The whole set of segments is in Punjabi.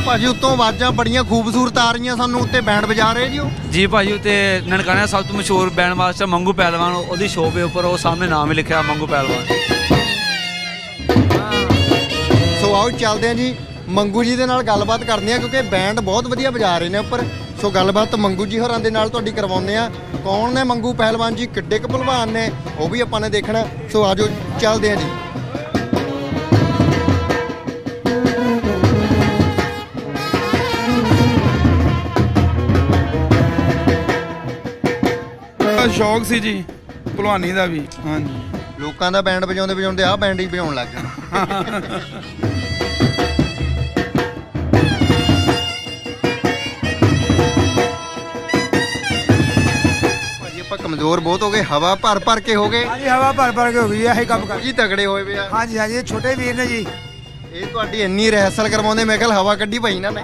ਭਾਜੀ ਉੱਤੋਂ ਆਵਾਜ਼ਾਂ ਬੜੀਆਂ ਖੂਬਸੂਰਤ ਆ ਰਹੀਆਂ ਸਾਨੂੰ, ਉੱਤੇ ਬੈਂਡ ਵਜਾ ਰਹੇ ਜੀ ਭਾਜੀ ਉੱਤੇ ਨਨਕਾਣਾ ਸਭ ਤੋਂ ਮਸ਼ਹੂਰ ਬੈਂਡ ਮਾਸਟਰ ਮੰਗੂ ਪਹਿਲਵਾਨ, ਉਹਦੀ ਸ਼ੋਅ ਦੇ ਉੱਪਰ ਉਹ ਸਾਹਮਣੇ ਨਾਮ ਹੀ ਲਿਖਿਆ ਮੰਗੂ ਪਹਿਲਵਾਨ। ਸੋ ਆਓ ਚੱਲਦੇ ਹਾਂ ਜੀ, ਮੰਗੂ ਜੀ ਦੇ ਨਾਲ ਗੱਲਬਾਤ ਕਰਦੇ ਹਾਂ ਕਿਉਂਕਿ ਬੈਂਡ ਬਹੁਤ ਵਧੀਆ ਵਜਾ ਰਹੇ ਨੇ ਉੱਪਰ। ਸੋ ਗੱਲਬਾਤ ਮੰਗੂ ਜੀ ਹੋਰਾਂ ਦੇ ਨਾਲ ਤੁਹਾਡੀ ਕਰਵਾਉਂਦੇ ਆ। ਕੌਣ ਨੇ ਮੰਗੂ ਪਹਿਲਵਾਨ ਜੀ, ਕਿੱਡੇ ਕੁ ਭਲਵਾਨ ਨੇ, ਉਹ ਵੀ ਆਪਾਂ ਨੇ ਦੇਖਣਾ। ਸੋ ਆਜੋ ਚੱਲਦੇ ਹਾਂ ਜੀ। शौक सी जी भलवानी का भी। हाँ जी, लोगों का बैंड बजाते बजाते आ बैंड ही बजाने लग गए। कमजोर बहुत हो गए, हवा भर भर के हो गए। हाँ जी, हवा भर भर के हो गई है, काम कर जी तगड़े होए पे। हाँ जी, हाँ जी, छोटे वीर ने जी ये ਤੁਹਾਡੀ ਇੰਨੀ ਰਿਹਰਸਲ ਕਰਵਾਉਂਦੇ, ਮੈਂ ਕਿਹਾ ਹਵਾ ਕੱਢੀ ਪਈ ਇਹਨਾਂ ਨੇ।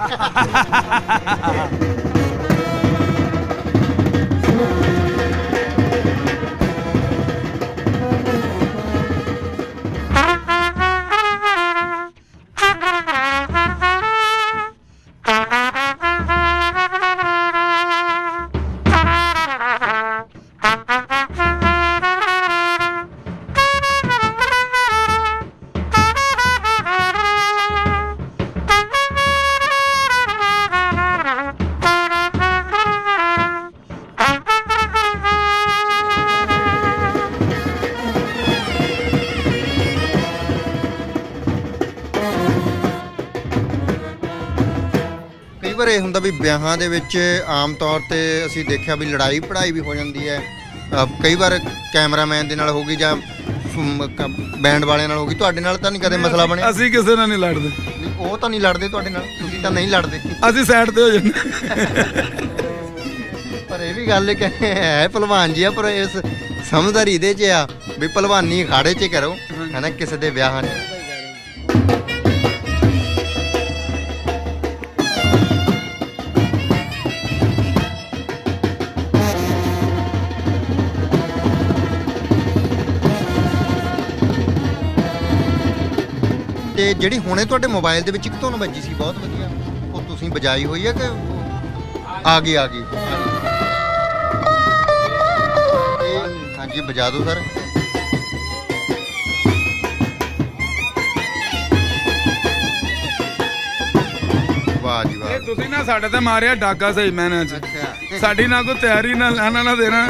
ਵਾਰ ਇਹ ਹੁੰਦਾ ਵੀ ਵਿਆਹਾਂ ਦੇ ਵਿੱਚ ਆਮ ਤੌਰ ਤੇ ਅਸੀਂ ਦੇਖਿਆ ਵੀ ਲੜਾਈ ਪੜਾਈ ਵੀ ਹੋ ਜਾਂਦੀ ਹੈ। ਕਈ ਵਾਰ ਕੈਮਰਾਮੈਨ ਦੇ ਨਾਲ ਹੋ ਗਈ ਜਾਂ ਬੈਂਡ ਵਾਲਿਆਂ ਨਾਲ ਹੋ ਗਈ। ਤੁਹਾਡੇ ਨਾਲ ਤਾਂ ਨਹੀਂ ਕਦੇ ਮਸਲਾ ਬਣਿਆ? ਅਸੀਂ ਕਿਸੇ ਨਾਲ ਨਹੀਂ ਲੜਦੇ। ਉਹ ਤਾਂ ਨਹੀਂ ਲੜਦੇ ਤੁਹਾਡੇ ਨਾਲ, ਤੁਸੀਂ ਤਾਂ ਨਹੀਂ ਲੜਦੇ। ਅਸੀਂ ਸਾਈਡ ਤੇ ਹੋ ਜਾਂਦੇ। ਪਰ ਇਹ ਵੀ ਗੱਲ ਹੈ ਭਲਵਾਨ ਜੀ ਆ, ਪਰ ਇਸ ਸਮਝਦਾਰੀ ਇਹਦੇ 'ਚ ਆ ਵੀ ਭਲਵਾਨੀ ਅਖਾੜੇ 'ਚ ਕਰੋ, ਹੈ ਨਾ, ਕਿਸੇ ਦੇ ਵਿਆਹਾਂ 'ਚ। ਤੇ ਜਿਹੜੀ ਹੁਣੇ ਤੁਹਾਡੇ ਮੋਬਾਈਲ ਦੇ ਵਿੱਚ ਇੱਕ ਧੁਨ ਵੱਜੀ ਸੀ ਬਹੁਤ ਵਧੀਆ, ਉਹ ਤੁਸੀਂ ਵਜਾਈ ਹੋਈ ਹੈ ਕਿ ਆ ਗਈ? ਹਾਂਜੀ ਵਜਾ ਦਿਓ ਸਰ। ਵਾਹ ਜੀ ਵਾਹ। ਤੁਸੀਂ ਨਾ ਸਾਡੇ ਤੇ ਮਾਰਿਆ ਡਾਗਾ ਸਹੀ ਮੈਨਾਂ 'ਚ। ਅੱਛਾ, ਸਾਡੀ ਨਾ ਕੋਈ ਤਿਆਰੀ ਨਾ ਲੈਣਾ ਨਾ ਦੇਣਾ।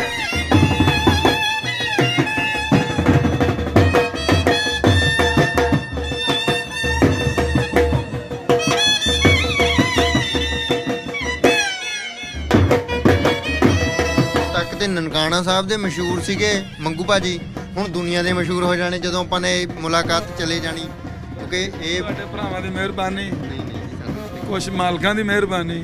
ਨਨਕਾਣਾ ਸਾਹਿਬ ਦੇ ਮਸ਼ਹੂਰ ਸੀਗੇ ਮੰਗੂ ਭਾਜੀ, ਹੁਣ ਦੁਨੀਆ ਦੇ ਮਸ਼ਹੂਰ ਹੋ ਜਾਣੇ ਜਦੋਂ ਆਪਾਂ ਨੇ ਮੁਲਾਕਾਤ ਚਲੇ ਜਾਣੀ, ਕਿਉਂਕਿ ਇਹ ਤੁਹਾਡੇ ਭਰਾਵਾਂ ਦੀ ਮਿਹਰਬਾਨੀ, ਕੁਛ ਮਾਲਕਾਂ ਦੀ ਮਿਹਰਬਾਨੀ।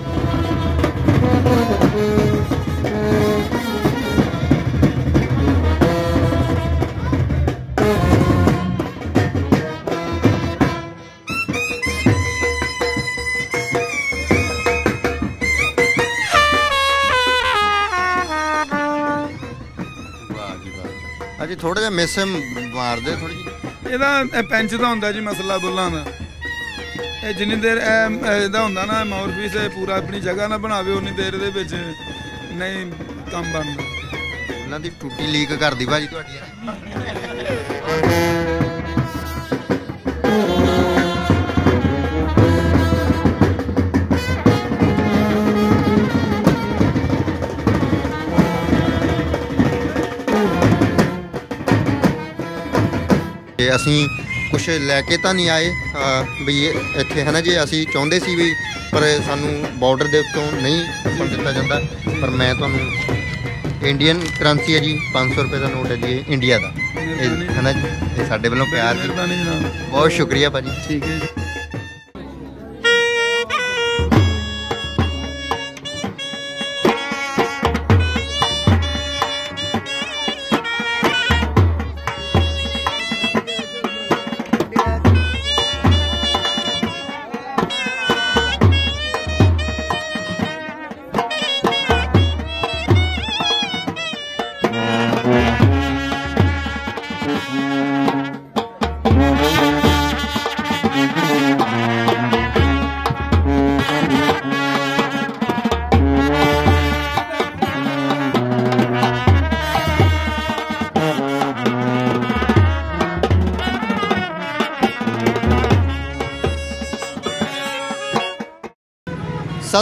ਅਜੀ ਥੋੜਾ ਜਿਹਾ ਮਿਸ ਮਾਰਦੇ ਥੋੜੀ ਜਿਹੀ। ਇਹਦਾ ਪੈਂਚ ਦਾ ਹੁੰਦਾ ਜੀ ਮਸਲਾ ਬੁੱਲਾਂ ਦਾ। ਇਹ ਜਿੰਨੀ ਦੇਰ ਇਹਦਾ ਹੁੰਦਾ ਨਾ ਮੌਰਫੀਸ ਪੂਰਾ ਆਪਣੀ ਜਗ੍ਹਾ ਨਾ ਬਣਾਵੇ, ਉਨੀ ਦੇਰ ਦੇ ਵਿੱਚ ਨਹੀਂ ਕੰਮ ਬਣਦਾ। ਉਹਨਾਂ ਦੀ ਟੂਟੀ ਲੀਕ ਕਰਦੀ ਭਾਜੀ ਤੁਹਾਡੀ। ਅਸੀਂ ਕੁਛ ਲੈ ਕੇ ਤਾਂ ਨਹੀਂ ਆਏ ਵੀ ਇੱਥੇ, ਹੈ ਨਾ ਜੀ। ਅਸੀਂ ਚਾਹੁੰਦੇ ਸੀ ਵੀ, ਪਰ ਸਾਨੂੰ ਬਾਰਡਰ ਦੇ ਉੱਤੋਂ ਨਹੀਂ ਟੱਪਣ ਦਿੱਤਾ ਜਾਂਦਾ। ਪਰ ਮੈਂ ਤੁਹਾਨੂੰ ਇੰਡੀਅਨ ਕਰੰਸੀ ਹੈ ਜੀ, 500 ਰੁਪਏ ਦਾ ਨੋਟ ਹੈ ਜੀ, ਇਹ ਇੰਡੀਆ ਦਾ, ਹੈ ਨਾ ਜੀ। ਇਹ ਸਾਡੇ ਵੱਲੋਂ ਪਿਆਰ, ਬਹੁਤ ਸ਼ੁਕਰੀਆ ਭਾਜੀ। ਠੀਕ ਹੈ ਜੀ।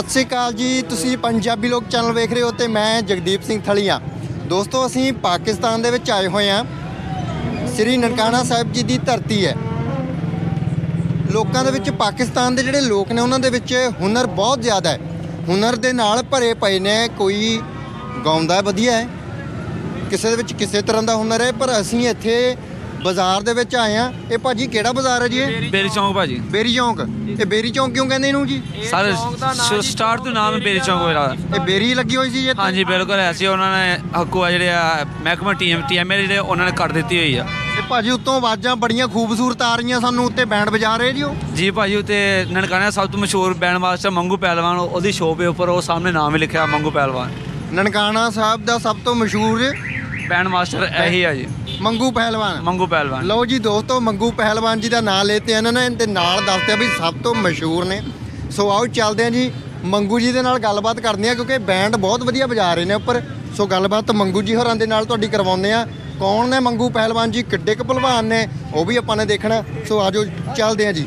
ਸਤਿ ਸ੍ਰੀ ਅਕਾਲ ਜੀ। ਤੁਸੀਂ ਪੰਜਾਬੀ ਲੋਕ ਚੈਨਲ ਵੇਖ ਰਹੇ ਹੋ ਤੇ ਮੈਂ ਜਗਦੀਪ ਸਿੰਘ ਥਲੀਆ। ਦੋਸਤੋ ਅਸੀਂ ਪਾਕਿਸਤਾਨ ਦੇ ਵਿੱਚ ਆਏ ਹੋਏ ਹਾਂ। ਸ੍ਰੀ ਨਨਕਾਣਾ ਸਾਹਿਬ ਜੀ ਦੀ ਧਰਤੀ ਹੈ। ਲੋਕਾਂ ਦੇ ਵਿੱਚ ਪਾਕਿਸਤਾਨ ਦੇ ਜਿਹੜੇ ਲੋਕ ਨੇ ਉਹਨਾਂ ਦੇ ਵਿੱਚ ਹੁਨਰ ਬਹੁਤ ਜ਼ਿਆਦਾ ਹੈ। ਹੁਨਰ ਦੇ ਨਾਲ ਭਰੇ ਪਏ ਨੇ। ਕੋਈ ਗਾਉਂਦਾ ਵਧੀਆ ਹੈ, ਕਿਸੇ ਦੇ ਵਿੱਚ ਕਿਸੇ ਤਰ੍ਹਾਂ ਦਾ ਹੁਨਰ ਹੈ। ਪਰ ਅਸੀਂ ਇੱਥੇ ਬਾਜ਼ਾਰ ਦੇ ਵਿੱਚ ਆਏ ਹਾਂ। ਇਹ ਭਾਜੀ ਕਿਹੜਾ ਬਾਜ਼ਾਰ ਹੈ ਜੀ? ਇਹ ਬੇਰੀ ਚੌਂਕ ਭਾਜੀ। ਬੇਰੀ ਚੌਂਕ। ਇਹ ਬੇਰੀ ਚੌਂਕ ਕਿਉਂ ਕਹਿੰਦੇ ਇਹਨੂੰ ਜੀ? ਸਾਰੇ ਸਟਾਰਟ ਤੋਂ ਨਾਮ ਬੇਰੀ ਚੌਂਕ ਹੋਇਆ। ਇਹ ਬੇਰੀ ਲੱਗੀ ਹੋਈ ਸੀ ਜੀ ਇੱਥੇ? ਹਾਂਜੀ ਬਿਲਕੁਲ ਐਸੀ ਉਹਨਾਂ ਨੇ ਹੱਕੂ ਆ ਜਿਹੜੇ ਆ ਮਹਿਕਮਾ ਟੀਐਮਏ ਜਿਹੜੇ ਉਹਨਾਂ ਨੇ ਕੱਟ ਦਿੱਤੀ ਹੋਈ ਆ। ਇਹ ਭਾਜੀ ਉੱਤੋਂ ਆਵਾਜ਼ਾਂ ਬੜੀਆਂ ਖੂਬਸੂਰਤ ਆ ਰਹੀਆਂ ਸਾਨੂੰ। ਉੱਤੇ ਬੈਂਡ ਵਜਾ ਰਹੇ ਜੀ ਉਹ? ਜੀ ਭਾਜੀ ਉੱਤੇ ਨਨਕਾਣਾ ਸਭ ਤੋਂ ਮਸ਼ਹੂਰ ਬੈਂਡ ਮਾਸਟਰ ਮੰਗੂ ਪਹਿਲਵਾਨ, ਉਹਦੀ ਸ਼ੋਅ ਦੇ ਉੱਪਰ ਉਹ ਸਾਹਮਣੇ ਨਾਮ ਹੀ ਲਿਖਿਆ ਮੰਗੂ ਪਹਿਲਵਾਨ। ਨਨਕਾਣਾ ਸਾਹਿਬ ਦਾ ਸਭ ਤੋਂ ਮਸ਼ਹੂਰ ਬੈਂਡ ਮਾਸਟਰ ਇਹੀ ਆ ਜੀ, ਮੰਗੂ ਪਹਿਲਵਾਨ। ਮੰਗੂ ਪਹਿਲਵਾਨ। ਲਓ ਜੀ ਦੋਸਤੋ, ਮੰਗੂ ਪਹਿਲਵਾਨ ਜੀ ਦਾ ਨਾਮ ਲੈਤੇ ਇਹਨਾਂ ਨੇ ਤੇ ਨਾਲ ਦੱਸਦੇ ਵੀ ਸਭ ਤੋਂ ਮਸ਼ਹੂਰ ਨੇ। ਸੋ ਆਓ ਚੱਲਦੇ ਹਾਂ ਜੀ ਮੰਗੂ ਜੀ ਦੇ ਨਾਲ ਗੱਲਬਾਤ ਕਰਦੇ ਹਾਂ, ਕਿਉਂਕਿ ਬੈਂਡ ਬਹੁਤ ਵਧੀਆ ਵਜਾ ਰਹੇ ਨੇ ਉੱਪਰ। ਸੋ ਗੱਲਬਾਤ ਮੰਗੂ ਜੀ ਹੋਰਾਂ ਦੇ ਨਾਲ ਤੁਹਾਡੀ ਕਰਵਾਉਂਦੇ ਆ। ਕੌਣ ਨੇ ਮੰਗੂ ਪਹਿਲਵਾਨ ਜੀ, ਕਿੱਡੇ ਕੁ ਭਲਵਾਨ ਨੇ, ਉਹ ਵੀ ਆਪਾਂ ਨੇ ਦੇਖਣਾ। ਸੋ ਆਜੋ ਚੱਲਦੇ ਹਾਂ ਜੀ।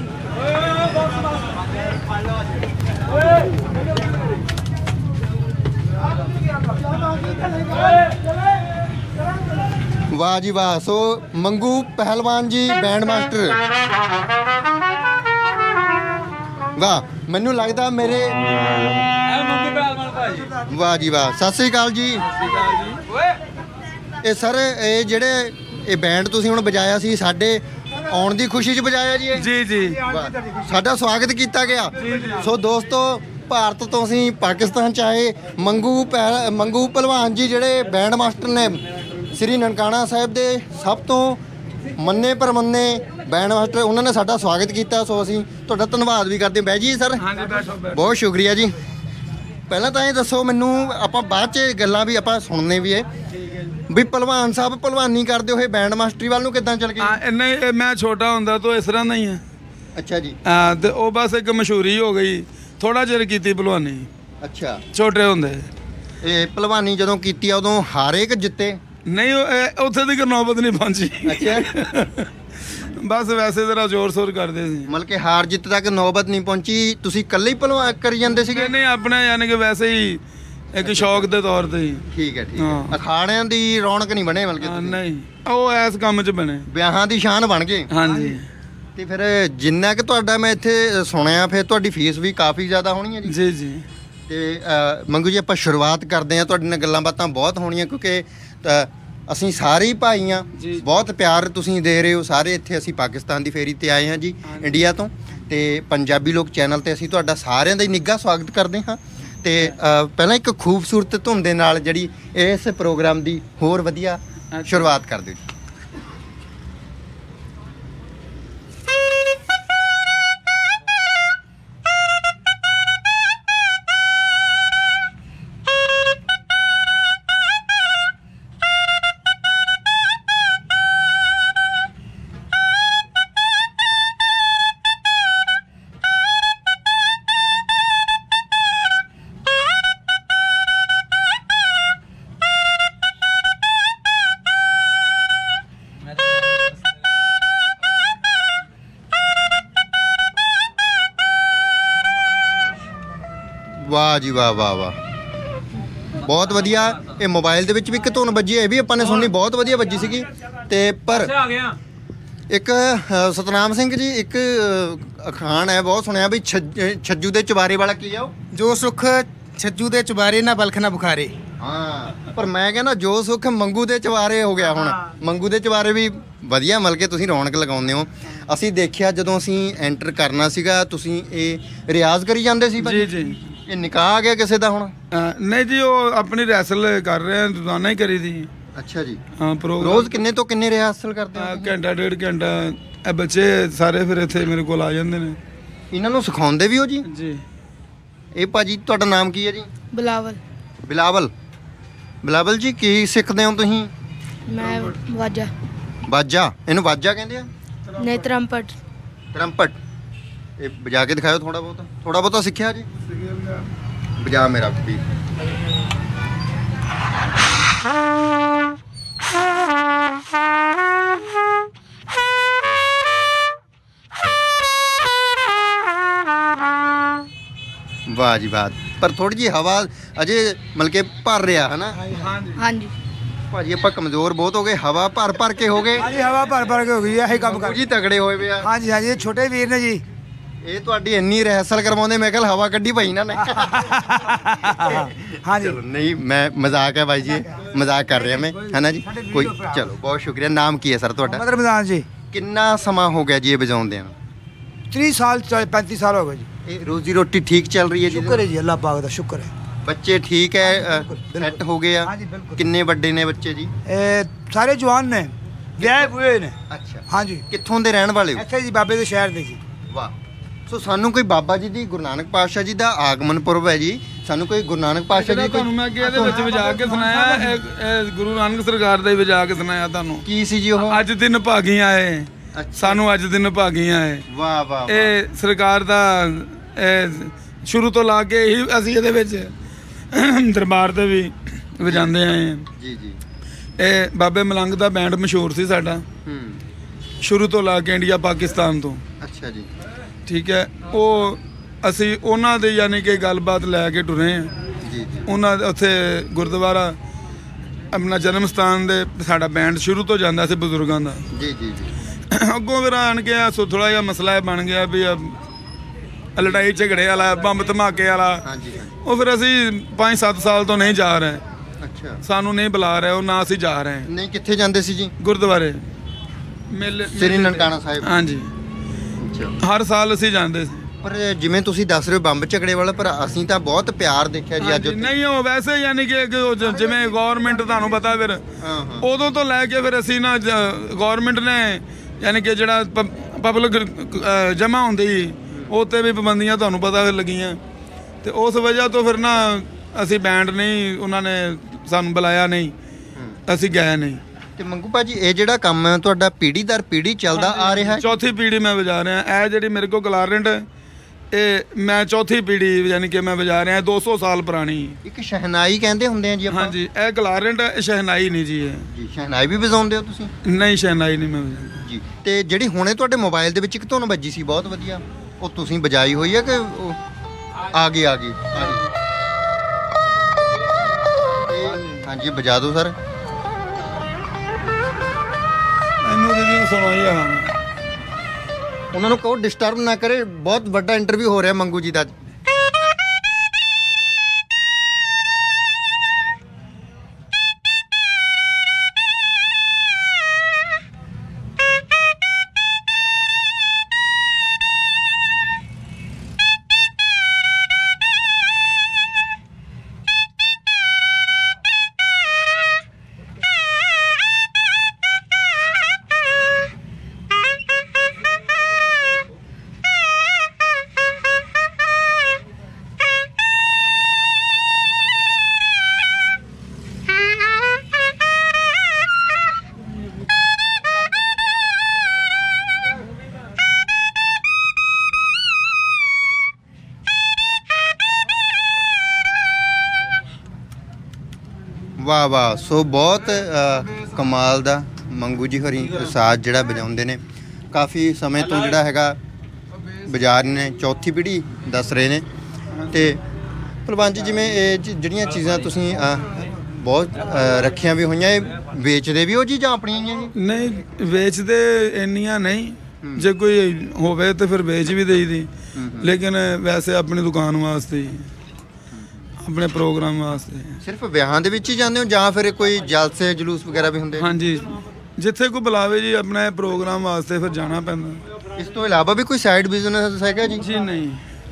ਵਾਹ ਜੀ ਵਾਹ। ਸੋ ਮੰਗੂ ਪਹਿਲਵਾਨ ਜੀ ਬੈਂਡ ਮਾਸਟਰ। ਵਾਹ, ਮੈਨੂੰ ਲੱਗਦਾ ਮੇਰੇ ਮੰਗੂ ਪਹਿਲਵਾਨ ਭਾਜੀ। ਵਾਹ ਜੀ ਵਾਹ। ਸਤਿ ਸ੍ਰੀ ਅਕਾਲ ਜੀ। ਇਹ ਸਰ ਇਹ ਜਿਹੜੇ ਇਹ ਬੈਂਡ ਤੁਸੀਂ ਹੁਣ ਵਜਾਇਆ ਸੀ, ਸਾਡੇ ਆਉਣ ਦੀ ਖੁਸ਼ੀ 'ਚ ਵਜਾਇਆ ਜੀ ਇਹ? ਜੀ ਜੀ। ਸਾਡਾ ਸਵਾਗਤ ਕੀਤਾ ਗਿਆ। ਸੋ ਦੋਸਤੋ, ਭਾਰਤ ਤੋਂ ਅਸੀਂ ਪਾਕਿਸਤਾਨ 'ਚ ਆਏ। ਮੰਗੂ ਪਹਿਲਵਾਨ ਜੀ ਜਿਹੜੇ ਬੈਂਡ ਮਾਸਟਰ ਨੇ ਸ੍ਰੀ ਨਨਕਾਣਾ ਸਾਹਿਬ ਦੇ ਸਭ ਤੋਂ ਮੰਨੇ ਪ੍ਰਮੰਨੇ ਬੈਂਡ ਮਾਸਟਰ, ਉਹਨਾਂ ਨੇ ਸਾਡਾ ਸਵਾਗਤ ਕੀਤਾ। ਸੋ ਅਸੀਂ ਤੁਹਾਡਾ ਧੰਨਵਾਦ ਵੀ ਕਰਦੇ ਹਾਂ। ਬਹਿ ਜੀ ਸਰ। ਹਾਂਜੀ ਬੈਠੋ ਬੈਠੋ। ਬਹੁਤ ਸ਼ੁਕਰੀਆ ਜੀ। ਪਹਿਲਾਂ ਤਾਂ ਇਹ ਦੱਸੋ ਮੈਨੂੰ, ਆਪਾਂ ਬਾਅਦ 'ਚ ਗੱਲਾਂ ਵੀ ਆਪਾਂ ਸੁਣਨੇ ਵੀ ਹੈ ਵੀ ਭਲਵਾਨ ਸਾਹਿਬ ਭਲਵਾਨੀ ਕਰਦੇ ਹੋਏ ਬੈਂਡ ਮਾਸਟਰੀ ਵੱਲ ਨੂੰ ਕਿੱਦਾਂ ਚੱਲ ਗਏ? ਹਾਂ ਨਹੀਂ, ਮੈਂ ਛੋਟਾ ਹੁੰਦਾ ਤੋਂ ਇਸ ਤਰ੍ਹਾਂ ਦਾ ਹੀ ਹੈ। ਅੱਛਾ ਜੀ। ਹਾਂ ਤੇ ਉਹ ਬਸ ਇੱਕ ਮਸ਼ਹੂਰੀ ਹੋ ਗਈ। ਥੋੜਾ ਚਿਰ ਕੀਤੀ ਭਲਵਾਨੀ ਅੱਛਾ। ਛੋਟੇ ਹੁੰਦੇ। ਇਹ ਭਲਵਾਨੀ ਜਦੋਂ ਕੀਤੀ ਆ ਉਦੋਂ ਹਾਰੇ ਕਿ ਜਿੱਤੇ? ਨਹੀਂ ਉੱਥੇ ਦੀ ਨੌਬਤ ਨਹੀਂ ਪਹੁੰਚੀ। ਅੱਛਾ। ਬਸ ਵੈਸੇ ਜ਼ਰਾ ਜ਼ੋਰ ਸ਼ੋਰ ਕਰਦੇ ਸੀ। ਮਤਲਬ ਕਿ ਹਾਰ ਜਿੱਤ ਤੱਕ ਨੌਬਤ ਨਹੀਂ ਪਹੁੰਚੀ। ਤੁਸੀਂ ਇਕੱਲੇ ਹੀ ਭਲਵਾਨ ਕਰੀ ਜਾਂਦੇ ਸੀਗੇ? ਨਹੀਂ ਆਪਣੇ ਯਾਨੀ ਕਿ ਵੈਸੇ ਹੀ ਇੱਕ ਸ਼ੌਕ ਦੇ ਤੌਰ ਤੇ ਹੀ। ਠੀਕ ਹੈ ਠੀਕ ਹਾਂ। ਹੈ। ਅਖਾੜਿਆਂ ਦੀ ਰੌਣਕ ਨਹੀਂ ਬਣੇ ਬਲਕਿ ਤੁਸੀਂ? ਨਹੀਂ, ਉਹ ਇਸ ਕੰਮ 'ਚ ਬਣੇ। ਵਿਆਹਾਂ ਦੀ ਸ਼ਾਨ ਬਣ ਗਏ। ਹਾਂਜੀ। ਤੇ ਫਿਰ ਜਿੰਨਾ ਕਿ ਤੁਹਾਡਾ ਮੈਂ ਇੱਥੇ ਸੁਣਿਆ, ਫਿਰ ਤੁਹਾਡੀ ਫੀਸ ਵੀ ਕਾਫੀ ਜ਼ਿਆਦਾ ਹੋਣੀ ਹੈ ਜੀ? ਜੀ ਜੀ। ਤੇ ਮੰਗੂ ਜੀ ਆਪਾਂ ਸ਼ੁਰੂਆਤ ਕਰਦੇ ਹਾਂ। ਤੁਹਾਡੇ ਨਾਲ ਗੱਲਾਂ ਬਾਤਾਂ ਬਹੁਤ ਹੋਣੀਆਂ, ਕਿਉਂਕਿ ਅਸੀਂ ਸਾਰੇ ਹੀ ਭਾਈ ਹਾਂ। ਬਹੁਤ ਪਿਆਰ ਤੁਸੀਂ ਦੇ ਰਹੇ ਹੋ ਸਾਰੇ। ਇੱਥੇ ਅਸੀਂ ਪਾਕਿਸਤਾਨ ਦੀ ਫੇਰੀ ਤੇ ਆਏ ਹਾਂ ਜੀ, ਇੰਡੀਆ ਤੋਂ। ਤੇ ਪੰਜਾਬੀ ਲੋਕ ਚੈਨਲ ਤੇ ਅਸੀਂ ਤੁਹਾਡਾ ਸਾਰਿਆਂ ਦਾ ਹੀ ਨਿੱਘਾ ਸਵਾਗਤ ਕਰਦੇ ਹਾਂ। ਤੇ ਪਹਿਲਾਂ ਇੱਕ ਖੂਬਸੂਰਤ ਧੁਨ ਦੇ ਨਾਲ ਜਿਹੜੀ ਇਸ ਪ੍ਰੋਗਰਾਮ ਦੀ ਹੋਰ ਵਧੀਆ ਸ਼ੁਰੂਆਤ ਕਰ ਦਿਓ ਜੀ। ਵਾਹ ਜੀ ਵਾਹ ਵਾਹ ਵਾਹ, ਬਹੁਤ ਵਧੀਆ। ਇਹ ਮੋਬਾਈਲ ਦੇ ਵਿੱਚ ਵੀ ਇੱਕ ਧੁਨ ਵੱਜੀ, ਇਹ ਵੀ ਆਪਾਂ ਨੇ ਸੁਣਨੀ, ਬਹੁਤ ਵਧੀਆ ਵੱਜੀ ਸੀਗੀ। ਤੇ ਪਰ ਇੱਕ ਸਤਨਾਮ ਸਿੰਘ ਜੀ, ਇੱਕ ਅਖਾਣ ਹੈ ਬਹੁਤ ਸੁਣਿਆ ਵੀ ਛੱਜੂ ਦੇ ਚੁਬਾਰੇ ਵਾਲਾ ਕੀ ਆ ਉਹ? ਜੋ ਸੁੱਖ ਛੱਜੂ ਦੇ ਚੁਬਾਰੇ ਨਾ ਬਲਖ ਨਾ ਬੁਖਾਰੇ। ਹਾਂ, ਪਰ ਮੈਂ ਕਹਿੰਦਾ ਜੋ ਸੁੱਖ ਮੰਗੂ ਦੇ ਚੁਬਾਰੇ ਹੋ ਗਿਆ ਹੁਣ। ਮੰਗੂ ਦੇ ਚੁਬਾਰੇ ਵੀ ਵਧੀਆ, ਮਿਲ ਕੇ ਤੁਸੀਂ ਰੌਣਕ ਲਗਾਉਂਦੇ ਹੋ। ਅਸੀਂ ਦੇਖਿਆ ਜਦੋਂ ਅਸੀਂ ਐਂਟਰ ਕਰਨਾ ਸੀਗਾ, ਤੁਸੀਂ ਇਹ ਰਿਆਜ਼ ਕਰੀ ਜਾਂਦੇ ਸੀ। ਜੀ ਜੀ। ਇਹ ਨਿਕਾਹ ਆ ਗਿਆ ਕਿਸੇ ਦਾ ਹੁਣ? ਨਹੀਂ ਜੀ, ਉਹ ਆਪਣੀ ਰੈਸਲ ਕਰ ਰਹੇ ਆ, ਰੋਜ਼ਾਨਾ ਹੀ ਕਰੀ ਦੀ। ਅੱਛਾ ਜੀ। ਹਾਂ ਪ੍ਰੋਗਰਾਮ ਰੋਜ਼ ਕਿੰਨੇ ਤੋਂ ਕਿੰਨੇ ਰਿਹਰਸਲ ਕਰਦੇ ਹੋ? ਘੰਟਾ ਡੇਢ ਘੰਟਾ। ਇਹ ਬੱਚੇ ਸਾਰੇ ਫਿਰ ਇੱਥੇ ਮੇਰੇ ਕੋਲ ਆ ਜਾਂਦੇ ਨੇ। ਇਹਨਾਂ ਨੂੰ ਸਿਖਾਉਂਦੇ ਵੀ ਹੋ ਜੀ? ਜੀ। ਇਹ ਭਾਜੀ ਤੁਹਾਡਾ ਨਾਮ ਕੀ ਹੈ ਜੀ? ਬਿਲਾਵਲ। ਬਿਲਾਵਲ। ਬਿਲਾਵਲ ਜੀ, ਕੀ ਸਿੱਖਦੇ ਹੋ ਤੁਸੀਂ? ਮੈਂ ਵਾਜਾ। ਬਾਜਾ? ਇਹਨੂੰ ਬਾਜਾ ਕਹਿੰਦੇ ਆ? ਨਹੀਂ, ਤਰੰਪਟ। ਟਰੰਪਟ। ਇਹ ਵਜਾ ਕੇ ਦਿਖਾਓ ਥੋੜਾ ਬਹੁਤ। ਥੋੜਾ ਬਹੁਤਾ ਸਿੱਖਿਆ ਜੀ? ਵਜਾ ਮੇਰਾ ਵੀ। ਵਾਹ ਜੀ ਵਾਹ। ਪਰ ਥੋੜੀ ਜੀ ਹਵਾ ਅਜੇ ਮਤਲਬ ਕਿ ਭਰ ਰਿਹਾ ਹੈ ਨਾ हाँ जी ਭਾਜੀ ਆਪਾਂ ਕਮਜ਼ੋਰ ਬਹੁਤ ਹੋ ਗਏ ਹਵਾ ਭਰ ਕੇ ਹੋ ਗਏ ਹਾਂਜੀ ਹਵਾ ਭਰ ਕੇ ਹੋ ਗਈ ਹੈ, ਇਹੀ ਕੰਮ ਕਰ ਜੀ ਤਗੜੇ ਹੋਏ ਵੇ ਆ ਹਾਂਜੀ ਹਾਂਜੀ, ਇਹ ਛੋਟੇ ਵੀਰ ਨੇ ਜੀ। ਇਹ ਤੁਹਾਡੀ ਇੰਨੀ ਰਿਹਰਸਲ ਕਰਵਾਉਂਦੇ ਮੈਂ ਕਿਹਾ ਹਵਾ ਕੱਢੀ ਭਾਈ ਇਹਨਾਂ ਨੇ ਹਾਂਜੀ ਚਲੋ ਨਹੀਂ ਮੈਂ ਮਜ਼ਾਕ ਹੈ ਬਾਈ ਜੀ ਮਜ਼ਾਕ ਕਰ ਰਿਹਾ ਮੈਂ ਹੈ ਨਾ ਜੀ ਕੋਈ ਚਲੋ ਬਹੁਤ ਸ਼ੁਕਰੀਆ ਨਾਮ ਕੀ ਹੈ ਸਰ ਤੁਹਾਡਾ ਮਦਰ ਰਮਜ਼ਾਨ ਜੀ। ਕਿੰਨਾ ਸਮਾਂ ਹੋ ਗਿਆ ਜੀ ਇਹ ਵਜਾਉਂਦੇ ਆ 30 ਸਾਲ 35 ਸਾਲ ਹੋ ਗਏ ਜੀ। ਇਹ ਰੋਜ਼ੀ ਰੋਟੀ ਠੀਕ ਚੱਲ ਰਹੀ ਹੈ ਜੀ ਸ਼ੁਕਰ ਹੈ ਜੀ, ਅੱਲਾਹ ਪਾਕ ਦਾ ਸ਼ੁਕਰ ਹੈ। ਬੱਚੇ ਠੀਕ ਹੈ ਸੈੱਟ ਹੋ ਗਏ ਆ ਹਾਂਜੀ, ਬਿਲਕੁਲ। ਕਿੰਨੇ ਵੱਡੇ ਨੇ ਬੱਚੇ ਜੀ ਇਹ ਸਾਰੇ ਜਵਾਨ ਨੇ, ਵਿਆਹੇ ਹੋਏ ਨੇ। ਅੱਛਾ ਹਾਂਜੀ ਕਿੱਥੋਂ ਦੇ ਰਹਿਣ ਵਾਲੇ ਹੋ ਇੱਥੇ ਜੀ ਬਾਬੇ ਦੇ ਸ਼ਹਿਰ ਦੇ ਜੀ। ਵਾਹ ਸੋ ਸਾਨੂੰ ਕੋਈ ਬਾਬਾ ਜੀ ਦੀ ਗੁਰੂ ਨਾਨਕ ਪਾਤਸ਼ਾਹ ਜੀ ਦਾ ਆਗਮਨ ਪੁਰਬ ਹੈ ਜੀ ਸਾਨੂੰ ਕੋਈ ਗੁਰੂ ਨਾਨਕ ਪਾਤਸ਼ਾਹ ਜਿਹੜਾ ਜੀ ਤੁਹਾਨੂੰ ਮੈਂ ਅੱਗੇ ਇਹਦੇ ਵਿੱਚ ਵਜਾ ਕੇ ਸੁਣਾਇਆ ਇਹ ਗੁਰੂ ਨਾਨਕ ਸਰਕਾਰ ਦਾ ਹੀ ਵਜਾ ਕੇ ਸੁਣਾਇਆ ਤੁਹਾਨੂੰ। ਕੀ ਸੀ ਜੀ ਉਹ ਅੱਜ ਦਿਨ ਭਾਗੀਆਂ ਏ ਅੱਛਾ। ਸਾਨੂੰ ਅੱਜ ਦਿਨ ਭਾਗੀਆਂ ਏ। ਵਾਹ ਵਾਹ ਇਹ ਸਰਕਾਰ ਦਾ ਸ਼ੁਰੂ ਤੋਂ ਲਾ ਕੇ ਹੀ ਅਸੀਂ ਇਹਦੇ ਵਿੱਚ ਦਰਬਾਰ ਤੇ ਵੀ ਵਜਾਉਂਦੇ ਆਏ ਹਾਂ। ਜੀ ਜੀ ਇਹ ਬਾਬੇ ਮਲੰਗ ਦਾ ਬੈਂਡ ਮਸ਼ਹੂਰ ਸੀ ਸਾਡਾ ਹੂੰ ਸ਼ੁਰੂ ਤੋਂ ਲਾ ਕੇ ਇੰਡੀਆ ਪਾਕਿਸਤਾਨ ਤੋਂ। ਅੱਛਾ ਜੀ ਠੀਕ ਹੈ ਉਹ ਅਸੀਂ ਉਹਨਾਂ ਦੇ ਯਾਨੀ ਕਿ ਗੱਲਬਾਤ ਲੈ ਕੇ ਟੁਰੇ ਹਾਂ। ਜੀ ਜੀ ਉਹਨਾਂ ਦੇ ਉੱਥੇ ਗੁਰਦੁਆਰਾ ਆਪਣਾ ਜਨਮ ਸਥਾਨ ਦੇ ਸਾਡਾ ਬੈਂਡ ਸ਼ੁਰੂ ਤੋਂ ਜਾਂਦਾ ਸੀ ਬਜ਼ੁਰਗਾਂ ਦਾ। ਜੀ ਜੀ ਜੀ ਅੱਗੋਂ ਫਿਰ ਆਣ ਕੇ ਸੋ ਥੋੜਾ ਜਿਹਾ ਮਸਲਾ ਇਹ ਬਣ ਗਿਆ ਵੀ ਲੜਾਈ ਝਗੜੇ ਵਾਲਾ ਬੰਬ ਧਮਾਕੇ ਵਾਲਾ। ਹਾਂਜੀ ਹਾਂਜੀ ਉਹ ਫਿਰ ਅਸੀਂ 5-7 ਸਾਲ ਤੋਂ ਨਹੀਂ ਜਾ ਰਹੇ ਅੱਛਾ ਸਾਨੂੰ ਨਹੀਂ ਬੁਲਾ ਰਹੇ ਉਹ ਨਾ ਅਸੀਂ ਜਾ ਰਹੇ ਨਹੀਂ ਕਿੱਥੇ ਜਾਂਦੇ ਸੀ ਜੀ ਗੁਰਦੁਆਰੇ ਮੇਲੇ ਸ੍ਰੀ ਨਨਕਾਣਾ ਸਾਹਿਬ ਹਾਂਜੀ ਅੱਛਾ ਹਰ ਸਾਲ ਅਸੀਂ ਜਾਂਦੇ ਸੀ। ਪਰ ਜਿਵੇਂ ਤੁਸੀਂ ਦੱਸ ਰਹੇ ਹੋ ਬੰਬ ਝਗੜੇ ਵਾਲਾ ਪਰ ਅਸੀਂ ਤਾਂ ਬਹੁਤ ਪਿਆਰ ਦੇਖਿਆ ਜੀ ਅੱਜ ਹਾਂਜੀ, ਨਹੀਂ ਉਹ ਵੈਸੇ ਯਾਨੀ ਕਿ ਜਿਵੇਂ ਗਵਰਨਮੈਂਟ ਤੁਹਾਨੂੰ ਪਤਾ ਫਿਰ ਹਾਂ ਹਾਂ ਉਦੋਂ ਤੋਂ ਲੈ ਕੇ ਫਿਰ ਅਸੀਂ ਨਾ ਗਵਰਨਮੈਂਟ ਨੇ ਯਾਨੀ ਕਿ ਜਿਹੜਾ ਪਬਲਿਕ ਜਮ੍ਹਾਂ ਹੁੰਦੀ ਉਹ 'ਤੇ ਵੀ ਪਾਬੰਦੀਆਂ ਤੁਹਾਨੂੰ ਪਤਾ ਫਿਰ ਲੱਗੀਆਂ ਤੇ ਉਸ ਵਜ੍ਹਾ ਤੋਂ ਫਿਰ ਨਾ ਅਸੀਂ ਬੈਂਡ ਨਹੀਂ ਉਹਨਾਂ ਨੇ ਸਾਨੂੰ ਬੁਲਾਇਆ ਨਹੀਂ ਅਸੀਂ ਗਏ ਨਹੀਂ। ਤੇ ਮੰਗੂ ਭਾਜੀ ਇਹ ਜਿਹੜਾ ਕੰਮ ਹੈ ਤੁਹਾਡਾ ਪੀੜ੍ਹੀ ਦਰ ਪੀੜ੍ਹੀ ਚੱਲਦਾ ਆ ਰਿਹਾ ਹੈ ਚੌਥੀ ਪੀੜ੍ਹੀ ਮੈਂ ਵਜਾ ਰਿਹਾ। ਇਹ ਜਿਹੜੀ ਮੇਰੇ ਕੋਲ ਕਲਾਰਨਟ ਇਹ ਮੈਂ ਚੌਥੀ ਪੀੜ੍ਹੀ ਯਾਨੀ ਕਿ ਮੈਂ ਵਜਾ ਰਿਹਾ 200 ਸਾਲ ਪੁਰਾਣੀ। ਇੱਕ ਸ਼ਹਿਨਾਈ ਕਹਿੰਦੇ ਹੁੰਦੇ ਆ ਜੀ ਆਪਾਂ ਹਾਂਜੀ ਇਹ ਕਲਾਰਨਟ ਸ਼ਹਿਨਾਈ ਨਹੀਂ ਜੀ ਇਹ ਜੀ ਸ਼ਹਿਨਾਈ ਵੀ ਵਜਾਉਂਦੇ ਹੋ ਤੁਸੀਂ ਨਹੀਂ ਸ਼ਹਿਨਾਈ ਨਹੀਂ ਮੈਂ ਵਜਾਉਂਦਾ ਜੀ ਤੇ ਜਿਹੜੀ ਹੁਣੇ ਤੁਹਾਡੇ ਮੋਬਾਈਲ ਦੇ ਵਿੱਚ ਇੱਕ ਧੁਨ ਵੱਜੀ ਸੀ ਬਹੁਤ ਵਧੀਆ ਉਹ ਤੁਸੀਂ ਵਜਾਈ ਹੋਈ ਹੈ ਕਿ ਉਹ ਆ ਗਈ ਇਹ ਹਾਂਜੀ ਵਜਾ ਦਿਓ ਸਰ ਇਹਨੂੰ ਵੀ ਸੁਣਾਈ ਆ ਉਹਨਾਂ ਨੂੰ ਕਹੋ ਡਿਸਟਰਬ ਨਾ ਕਰੇ ਬਹੁਤ ਵੱਡਾ ਇੰਟਰਵਿਊ ਹੋ ਰਿਹਾ ਮੰਗੂ ਜੀ ਦਾ ਵਾਹ ਵਾਹ ਸੋ ਬਹੁਤ ਕਮਾਲ ਦਾ ਮੰਗੂ ਜੀ ਹੋਰੀ ਸਾਜ਼ ਜਿਹੜਾ ਵਜਾਉਂਦੇ ਨੇ ਕਾਫੀ ਸਮੇਂ ਤੋਂ ਜਿਹੜਾ ਹੈਗਾ ਬਾਜ਼ਾਰ ਨੇ ਚੌਥੀ ਪੀੜ੍ਹੀ ਦੱਸ ਰਹੇ ਨੇ ਤੇ ਭਲਵਾਨ ਜੀ ਜਿਵੇਂ ਇਹ ਜਿਹੜੀਆਂ ਚੀਜ਼ਾਂ ਤੁਸੀਂ ਬਹੁਤ ਰੱਖੀਆਂ ਵੀ ਹੋਈਆਂ ਇਹ ਵੇਚਦੇ ਵੀ ਹੋ ਜੀ ਜਾਂ ਆਪਣੀਆਂ ਹੀ ਆ ਜੀ ਨਹੀਂ ਵੇਚਦੇ ਇੰਨੀਆਂ ਨਹੀਂ ਜੇ ਕੋਈ ਹੋਵੇ ਤਾਂ ਫਿਰ ਵੇਚ ਵੀ ਦੇਈਦੀ ਲੇਕਿਨ ਵੈਸੇ ਆਪਣੀ ਦੁਕਾਨ ਵਾਸਤੇ ਹੀ ਆਪਣੇ ਪ੍ਰੋਗਰਾਮ ਵਾਸਤੇ। ਸਿਰਫ ਵਿਆਹਾਂ ਦੇ ਵਿੱਚ ਹੀ ਜਾਂਦੇ ਹੋ ਜਾਂ ਫਿਰ ਕੋਈ ਜਲਸੇ ਜਲੂਸ ਵਗੈਰਾ ਵੀ ਹੁੰਦੇ ਹਾਂਜੀ ਜਿੱਥੇ ਕੋਈ ਬੁਲਾਵੇ ਜੀ ਆਪਣੇ ਪ੍ਰੋਗਰਾਮ ਵਾਸਤੇ ਫਿਰ ਜਾਣਾ ਪੈਂਦਾ। ਇਸ ਤੋਂ ਇਲਾਵਾ ਵੀ ਕੋਈ ਸਾਈਡ ਬਿਜ਼ਨਸ ਹੈਗਾ ਜੀ ਜੀ ਨਹੀਂ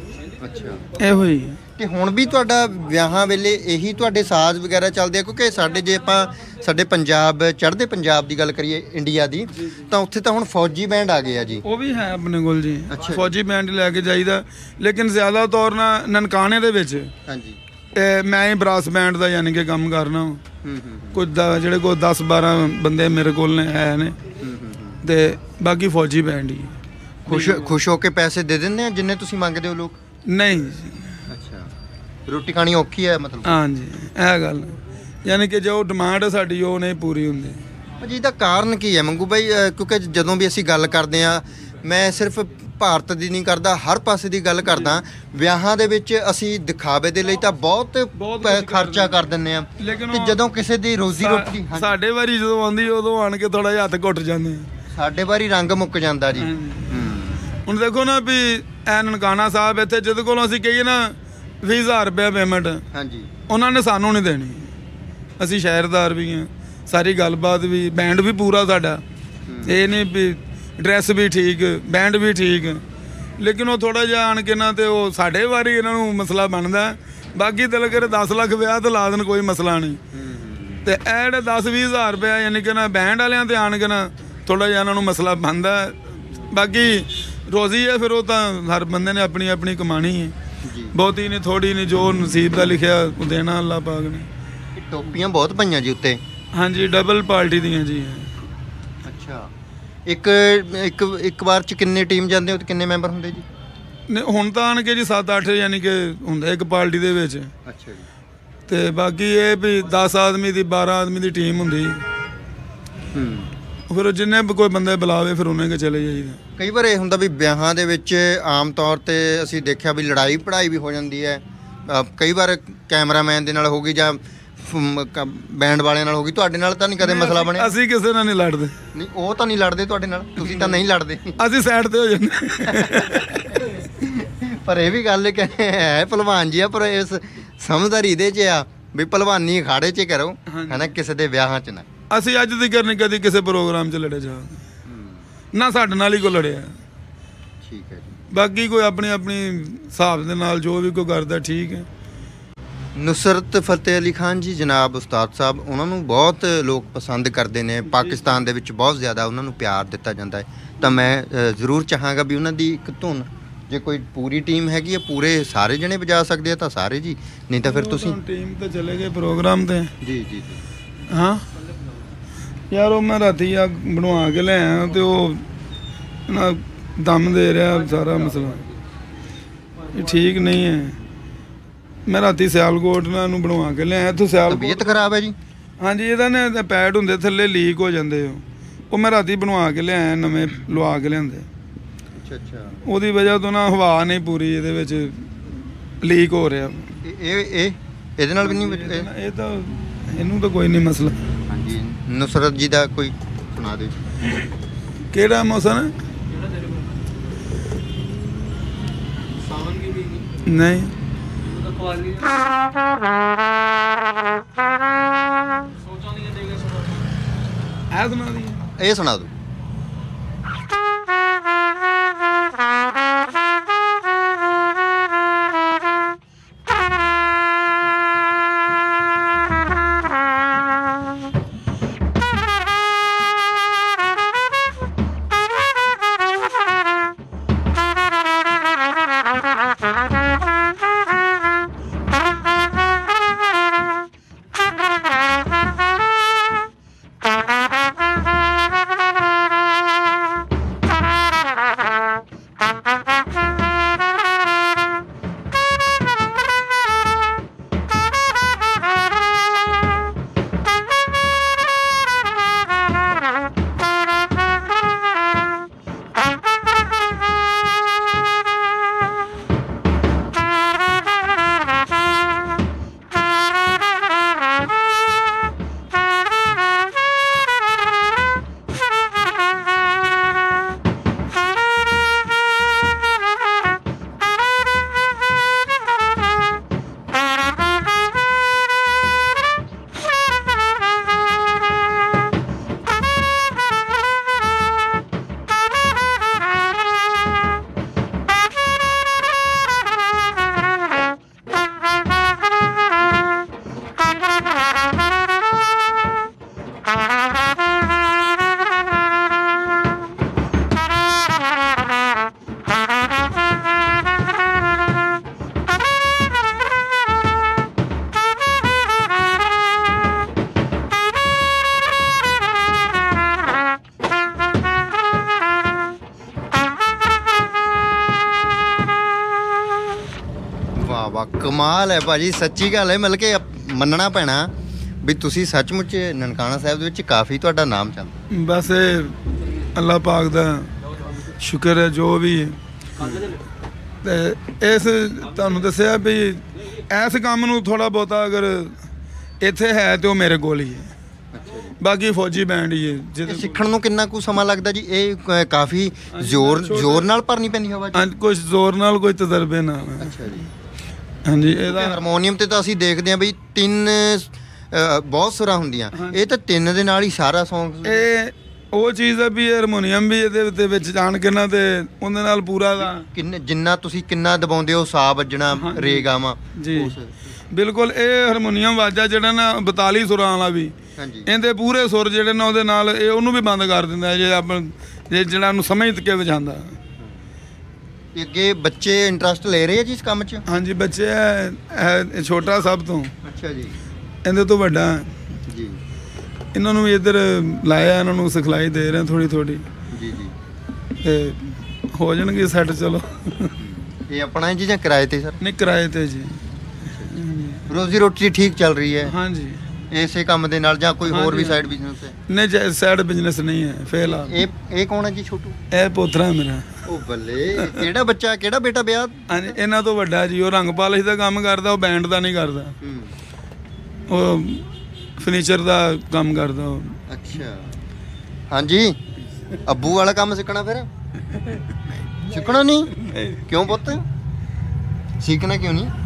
ਅੱਛਾ ਇਹੋ ਹੀ ਤੇ ਹੁਣ ਵੀ ਤੁਹਾਡਾ ਵਿਆਹਾਂ ਵੇਲੇ ਇਹੀ ਤੁਹਾਡੇ ਸਾਜ਼ ਵਗੈਰਾ ਚੱਲਦੇ ਆ ਕਿਉਂਕਿ ਸਾਡੇ ਜੇ ਆਪਾਂ ਸਾਡੇ ਪੰਜਾਬ ਚੜ੍ਹਦੇ ਪੰਜਾਬ ਦੀ ਗੱਲ ਕਰੀਏ ਇੰਡੀਆ ਦੀ ਤਾਂ ਉੱਥੇ ਤਾਂ ਹੁਣ ਫੌਜੀ ਬੈਂਡ ਆ ਗਏ ਆ ਜੀ ਉਹ ਵੀ ਹੈ ਆਪਣੇ ਕੋਲ ਜੀ ਅੱਛਾ। ਫੌਜੀ ਬੈਂਡ ਲੈ ਕੇ ਜਾਈਦਾ ਲੇਕਿਨ ਜ਼ਿਆਦਾ ਤੌਰ ਨਾਲ ਨਨਕਾਣੇ ਦੇ ਵਿੱਚ ਹਾਂਜੀ ਮੈਂ ਹੀ ਬਰਾਸ ਬੈਂਡ ਦਾ ਯਾਨੀ ਕਿ ਕੰਮ ਕਰਨਾ ਕੁਝ ਜਿਹੜੇ ਕੋਲ 10-12 ਬੰਦੇ ਮੇਰੇ ਕੋਲ ਨੇ ਹੈ ਨੇ ਤੇ ਬਾਕੀ ਫੌਜੀ ਬੈਂਡ ਹੀ ਖੁਸ਼ ਹੋ ਕੇ ਪੈਸੇ ਦੇ ਦਿੰਦੇ ਆ ਜਿੰਨੇ ਤੁਸੀਂ ਮੰਗਦੇ ਹੋ ਲੋਕ ਨਹੀਂ ਅੱਛਾ ਰੋਟੀ ਖਾਣੀ ਔਖੀ ਹੈ ਮਤਲਬ ਹਾਂਜੀ ਇਹ ਗੱਲ ਯਾਨੀ ਕਿ ਜੋ ਡਿਮਾਂਡ ਹੈ ਸਾਡੀ ਉਹ ਨਹੀਂ ਪੂਰੀ ਹੁੰਦੀ ਜੀ ਦਾ ਕਾਰਨ ਕੀ ਹੈ ਮੰਗੂ ਬਾਈ ਕਿਉਂਕਿ ਜਦੋਂ ਵੀ ਅਸੀਂ ਗੱਲ ਕਰਦੇ ਆ ਮੈਂ ਸਿਰਫ ਭਾਰਤ ਦੀ ਨਹੀਂ ਕਰਦਾ, ਹਰ ਪਾਸੇ ਦੀ ਗੱਲ ਕਰਦਾ। ਵਿਆਹਾਂ ਦੇ ਵਿੱਚ ਅਸੀਂ ਦਿਖਾਵੇ ਦੇ ਲਈ ਤਾਂ ਬਹੁਤ ਖਰਚਾ ਕਰ ਦਿੰਦੇ ਆ, ਲੇਕਿਨ ਤੇ ਜਦੋਂ ਕਿਸੇ ਦੀ ਰੋਜ਼ੀ ਰੋਟੀ ਹਾਂਜੀ, ਸਾਡੇ ਵਾਰੀ ਜਦੋਂ ਆਉਂਦੀ ਉਦੋਂ ਆਣ ਕੇ ਥੋੜਾ ਜਿਹਾ ਹੱਥ ਘੁੱਟ ਜਾਂਦੇ ਆ। ਸਾਡੇ ਵਾਰੀ ਰੰਗ ਮੁੱਕ ਜਾਂਦਾ ਜੀ। ਹੁਣ ਦੇਖੋ ਨਾ ਵੀ ਐ ਨਨਕਾਣਾ ਸਾਹਿਬ ਇੱਥੇ ਜਿਹਦੇ ਕੋਲੋਂ ਅਸੀਂ ਕਹੀਏ ਨਾ 20,000 ਰੁਪਏ ਪੇਮੈਂਟ, ਹਾਂਜੀ ਉਹਨਾਂ ਨੇ ਸਾਨੂੰ ਨਹੀਂ ਦੇਣੀ। ਅਸੀਂ ਸ਼ਹਿਰਦਾਰ ਵੀ ਹਾਂ, ਸਾਰੀ ਗੱਲਬਾਤ ਵੀ, ਬੈਂਡ ਵੀ ਪੂਰਾ ਸਾਡਾ, ਇਹ ਨਹੀਂ ਵੀ ਡਰੈਸ ਵੀ ਠੀਕ, ਬੈਂਡ ਵੀ ਠੀਕ, ਲੇਕਿਨ ਉਹ ਥੋੜਾ ਜਿਹਾ ਆਣ ਕੇ ਨਾ ਤੇ ਉਹ ਸਾਡੇ ਵਾਰੀ ਇਹਨਾਂ ਨੂੰ ਮਸਲਾ ਬਣਦਾ। ਬਾਕੀ ਤੇ ਲਗੇ 10 ਲੱਖ ਵਿਆਹ ਤੇ ਲਾ ਦੇਣ, ਕੋਈ ਮਸਲਾ ਨਹੀਂ। ਤੇ ਇਹ ਜਿਹੜੇ 10-20,000 ਰੁਪਏ ਯਾਨੀ ਕਿ ਨਾ ਬੈਂਡ ਵਾਲਿਆਂ ਤੇ ਆਣ ਕੇ ਨਾ ਥੋੜਾ ਜਿਹਾ ਇਹਨਾਂ ਨੂੰ ਮਸਲਾ ਬਣਦਾ। ਬਾਕੀ ਰੋਜ਼ੀ ਹੈ, ਫਿਰ ਉਹ ਤਾਂ ਹਰ ਬੰਦੇ ਨੇ ਆਪਣੀ ਆਪਣੀ ਕਮਾਣੀ ਹੈ, ਬਹੁਤੀ ਨਹੀਂ ਥੋੜੀ ਨਹੀਂ, ਜੋ ਨਸੀਬ ਦਾ ਲਿਖਿਆ ਉਹ ਦੇਣਾ ਅੱਲਾਹ ਪਾਕ ਨੇ। ਟੋਪੀਆਂ ਬਹੁਤ ਪਈਆਂ ਜੀ ਉੱਤੇ। ਹਾਂਜੀ, ਡਬਲ ਪਾਰਟੀ ਦੀਆਂ ਜੀ। ਅੱਛਾ, ਇੱਕ ਵਾਰ ਚ ਕਿੰਨੇ ਟੀਮ ਜਾਂਦੇ ਹੋ ਤੇ ਕਿੰਨੇ ਮੈਂਬਰ ਹੁੰਦੇ ਜੀ? ਨਹੀਂ ਹੁਣ ਤਾਂ ਆਣ ਕੇ ਜੀ 7-8 ਯਾਨੀ ਕਿ ਹੁੰਦਾ ਇੱਕ ਪਾਰਟੀ ਦੇ ਵਿੱਚ। ਅੱਛਾ ਜੀ। ਤੇ ਬਾਕੀ ਇਹ ਵੀ 10 ਆਦਮੀ ਦੀ 12 ਆਦਮੀ ਦੀ ਟੀਮ ਹੁੰਦੀ। ਫਿਰ ਜਿੰਨੇ ਵੀ ਕੋਈ ਬੰਦੇ ਬੁਲਾਵੇ ਫਿਰ ਉਹਨੇ ਕੇ ਚਲੇ ਜਾਈਦਾ। ਕਈ ਵਾਰ ਇਹ ਹੁੰਦਾ ਵੀ ਵਿਆਹਾਂ ਦੇ ਵਿੱਚ ਆਮ ਤੌਰ ਤੇ ਅਸੀਂ ਦੇਖਿਆ ਵੀ ਲੜਾਈ ਪੜਾਈ ਵੀ ਹੋ ਜਾਂਦੀ ਹੈ। ਕਈ ਵਾਰ ਕੈਮਰਾਮੈਨ ਦੇ ਨਾਲ ਹੋ ਗਈ ਜਾਂ ਬੈਂਡ ਵਾਲਿਆਂ ਨਾਲ ਹੋ ਗਈ। ਤੁਹਾਡੇ ਨਾਲ ਤਾਂ ਨਹੀਂ ਕਦੇ ਮਸਲਾ ਬਣਿਆ? ਅਸੀਂ ਕਿਸੇ ਨਾਲ ਨਹੀਂ ਲੜਦੇ। ਨਹੀਂ, ਉਹ ਤਾਂ ਨਹੀਂ ਲੜਦੇ ਤੁਹਾਡੇ ਨਾਲ, ਤੁਸੀਂ ਤਾਂ ਨਹੀਂ ਲੜਦੇ। ਅਸੀਂ ਸਾਈਡ ਤੇ ਹੋ ਜਾਂਦੇ। ਪਰ ਇਹ ਵੀ ਗੱਲ ਹੈ ਭਲਵਾਨ ਜੀ ਆ, ਪਰ ਇਸ ਸਮਝਦਾਰੀ ਇਹਦੇ 'ਚ ਆ ਵੀ ਭਲਵਾਨੀ ਅਖਾੜੇ 'ਚ ਕਰੋ, ਹੈ ਕਿਸੇ ਦੇ ਵਿਆਹਾਂ 'ਚ ਨਾ। ਅਸੀਂ ਅੱਜ ਤੱਕ ਨਹੀਂ ਕਦੀ ਕਿਸੇ ਪ੍ਰੋਗਰਾਮ 'ਚ ਲੜੇ ਜਾ, ਨਾ ਸਾਡੇ ਨਾਲ ਹੀ ਕੋਈ ਲੜਿਆ। ਠੀਕ ਹੈ ਜੀ। ਬਾਕੀ ਕੋਈ ਆਪਣੀ ਆਪਣੀ ਹਿਸਾਬ ਦੇ ਨਾਲ ਜੋ ਵੀ ਕੋਈ ਕਰਦਾ ਠੀਕ ਹੈ। ਨੁਸਰਤ ਫਤਿਹ ਅਲੀ ਖਾਨ ਜੀ ਜਨਾਬ ਉਸਤਾਦ ਸਾਹਿਬ, ਉਹਨਾਂ ਨੂੰ ਬਹੁਤ ਲੋਕ ਪਸੰਦ ਕਰਦੇ ਨੇ। ਪਾਕਿਸਤਾਨ ਦੇ ਵਿੱਚ ਬਹੁਤ ਜ਼ਿਆਦਾ ਉਹਨਾਂ ਨੂੰ ਪਿਆਰ ਦਿੱਤਾ ਜਾਂਦਾ ਹੈ। ਤਾਂ ਮੈਂ ਜ਼ਰੂਰ ਚਾਹਾਂਗਾ ਵੀ ਉਹਨਾਂ ਦੀ ਇੱਕ ਧੁਨ, ਜੇ ਕੋਈ ਪੂਰੀ ਟੀਮ ਹੈਗੀ ਹੈ, ਪੂਰੇ ਸਾਰੇ ਜਣੇ ਵਜਾ ਸਕਦੇ ਆ ਤਾਂ ਸਾਰੇ ਜੀ, ਨਹੀਂ ਤਾਂ ਫਿਰ ਤੁਸੀਂ ਟੀਮ ਤੇ ਚਲੇ ਗਏ ਪ੍ਰੋਗਰਾਮ ਤੇ। ਜੀ ਜੀ ਜੀ। ਹਾਂ ਯਾਰ, ਉਹ ਮੈਂ ਰਾਤੀ ਆ ਬਣਵਾ ਕੇ ਲੈ ਆਇਆ ਤੇ ਉਹ ਨਾ ਦਮ ਦੇ ਰਿਹਾ, ਸਾਰਾ ਮਸਲਾ ਇਹ ਠੀਕ ਨਹੀਂ ਹੈ। ਮੈਂ ਰਾਤੀ ਸਿਆਲਕੋਟ ਨਾਲ ਨੂੰ ਬਣਵਾ ਕੇ ਲਿਆਇਆ ਇੱਥੋਂ। ਤਬੀਅਤ ਖਰਾਬ ਹੈ ਜੀ? ਹਾਂਜੀ, ਇਹਦਾ ਨੇ ਪੈਡ ਹੁੰਦੇ ਥੱਲੇ ਲੀਕ ਹੋ ਜਾਂਦੇ, ਉਹ ਮੈਂ ਰਾਤੀ ਬਣਵਾ ਕੇ ਲਿਆਇਆ, ਨਵੇਂ ਲਵਾ ਕੇ ਲਿਆਂਦੇ। ਅੱਛਾ ਅੱਛਾ। ਉਹਦੀ ਵਜ੍ਹਾ ਤੋਂ ਨਾ ਹਵਾ ਨਹੀਂ ਪੂਰੀ ਇਹਦੇ ਵਿੱਚ ਲੀਕ ਹੋ ਰਿਹਾ। ਇਹ ਇਹਦੇ ਨਾਲ ਵੀ ਨਹੀਂ? ਇਹ ਤਾਂ ਇਹਨੂੰ ਤਾਂ ਕੋਈ ਨਹੀਂ ਮਸਲਾ। ਹਾਂਜੀ, ਨੁਸਰਤ ਜੀ ਦਾ ਕੋਈ ਸੁਣਾ ਦਿਓ। ਕਿਹੜਾ ਮੌਸਮ? ਨਹੀਂ ਇਹ ਸੁਣਾ ਦਿਓ। ਵਾਹ, ਕਮਾਲ ਹੈ ਭਾਜੀ, ਸੱਚੀ ਗੱਲ ਹੈ। ਮਤਲਬ ਕਿ ਮੰਨਣਾ ਪੈਣਾ ਵੀ ਤੁਸੀਂ ਸੱਚਮੁੱਚ ਨਨਕਾਣਾ ਸਾਹਿਬ ਦੇ ਵਿੱਚ ਕਾਫੀ ਤੁਹਾਡਾ ਨਾਮ ਚੱਲਦਾ। ਬਸ ਇਹ ਅੱਲਾਹ ਪਾਕ ਦਾ ਸ਼ੁਕਰ ਹੈ, ਜੋ ਵੀ ਹੈ ਤੇ ਇਸ ਤੁਹਾਨੂੰ ਦੱਸਿਆ ਵੀ ਇਸ ਕੰਮ ਨੂੰ ਥੋੜਾ ਬਹੁਤਾ ਅਗਰ ਇੱਥੇ ਹੈ ਤੇ ਉਹ ਮੇਰੇ ਕੋਲ ਹੀ ਹੈ, ਬਾਕੀ ਫੌਜੀ ਬੈਂਡ ਹੀ ਹੈ ਇਹ ਜਿਹਦੇ ਸਿੱਖਣ ਨੂੰ ਕਿੰਨਾ ਕੁ ਸਮਾਂ ਲੱਗਦਾ ਜੀ? ਇਹ ਕਾਫੀ ਜ਼ੋਰ ਨਾਲ ਭਰਨੀ ਪੈਂਦੀ ਹਵਾ ਜੀ? ਕੁਝ ਜ਼ੋਰ ਨਾਲ, ਕੋਈ ਤਜਰਬੇ ਨਾਲ। ਅੱਛਾ ਜੀ। ਹਾਂਜੀ ਇਹਦਾ ਹਾਰਮੋਨੀਅਮ ਤੇ ਤਾਂ ਅਸੀਂ ਦੇਖਦੇ ਹਾਂ ਬਈ 3 ਬਹੁਤ ਸੁਰਾਂ ਹੁੰਦੀਆਂ, ਇਹ ਤਾਂ 3 ਦੇ ਨਾਲ ਹੀ ਸਾਰਾ Song। ਇਹ ਉਹ ਚੀਜ਼ ਹੈ ਵੀ ਹਾਰਮੋਨੀਅਮ ਵੀ ਇਹਦੇ ਵਿੱਚ ਜਾਣ ਕੇ ਨਾ ਤੇ ਉਹਦੇ ਨਾਲ ਪੂਰਾ ਦਾ ਕਿੰਨੇ ਜਿੰਨਾ ਤੁਸੀਂ ਕਿੰਨਾ ਦਬਾਉਂਦੇ ਹੋ ਸਾ ਵੱਜਣਾ ਰੇ ਗਾਵਾਂ ਜੀ ਬਿਲਕੁਲ। ਇਹ ਹਾਰਮੋਨੀਅਮ ਵਾਜਾ ਜਿਹੜਾ ਨਾ 42 ਸੁਰਾਂ ਵਾਲਾ ਵੀ, ਹਾਂਜੀ, ਇਹਦੇ ਪੂਰੇ ਸੁਰ ਜਿਹੜੇ ਨੇ ਉਹਦੇ ਨਾਲ ਇਹ ਉਹਨੂੰ ਵੀ ਬੰਦ ਕਰ ਦਿੰਦਾ ਜੇ ਆਪਾਂ ਜੇ ਜਿਹੜਾ ਉਹਨੂੰ ਸਮਝ ਕੇ ਵਜਾਉਂਦਾ। ਤੇ ਅੱਗੇ ਬੱਚੇ ਇੰਟਰਸਟ ਲੈ ਰਹੇ ਆ ਜੀ ਇਸ ਕੰਮ 'ਚ? ਹਾਂਜੀ ਬੱਚੇ ਇਹ ਛੋਟਾ ਸਭ ਤੋਂ, ਅੱਛਾ ਜੀ, ਇਹਦੇ ਤੋਂ ਵੱਡਾ ਜੀ ਇਹਨਾਂ ਨੂੰ ਵੀ ਇੱਧਰ ਲਾਇਆ, ਇਹਨਾਂ ਨੂੰ ਸਿਖਲਾਈ ਦੇ ਰਹੇ ਥੋੜੀ ਥੋੜੀ, ਜੀ ਜੀ। ਤੇ ਹੋ ਜਾਣਗੇ ਸੈੱਟ। ਚਲੋ ਇਹ ਆਪਣਾ ਹੈ ਜੀ ਜਾਂ ਕਿਰਾਏ ਤੇ ਸਰ? ਨਹੀਂ ਕਿਰਾਏ ਤੇ ਜੀ। ਰੋਜ਼ੀ ਰੋਟੀ ਠੀਕ ਚੱਲ ਰਹੀ ਹੈ ਹਾਂਜੀ ਇਸੇ ਕੰਮ ਦੇ ਨਾਲ ਜਾਂ ਕੋਈ ਹੋਰ ਵੀ ਹਾਂਜੀ, ਸਾਈਡ ਬਿਜ਼ਨਸ ਹੈ? ਨਹੀਂ ਸਾਈਡ ਬਿਜ਼ਨਸ ਨਹੀਂ ਹੈ ਫਿਲਹਾਲ। ਇਹ ਕੌਣ ਹੈ ਜੀ ਛੋਟੂ? ਇਹ ਪੋਤਰਾ ਮੇਰਾ। ਉਹ ਬੱਲੇ, ਕਿਹੜਾ ਬੱਚਾ ਕਿਹੜਾ ਬੇਟਾ ਵਿਆਹ? ਹਾਂਜੀ ਇਹਨਾਂ ਤੋਂ ਵੱਡਾ ਜੀ, ਉਹ ਰੰਗ ਪਾਲਿਸ਼ ਦਾ ਕੰਮ ਕਰਦਾ, ਉਹ ਬੈਂਡ ਦਾ ਨਹੀਂ ਕਰਦਾ, ਉਹ ਫਰਨੀਚਰ ਦਾ ਕੰਮ ਕਰਦਾ ਉਹ। ਅੱਛਾ ਹਾਂਜੀ, ਅੱਬੂ ਵਾਲਾ ਕੰਮ ਸਿੱਖਣਾ ਫਿਰ? ਸਿੱਖਣਾ ਨਹੀਂ? ਕਿਉਂ ਪੁੱਤ ਸਿੱਖਣਾ ਕਿਉਂ ਨਹੀਂ?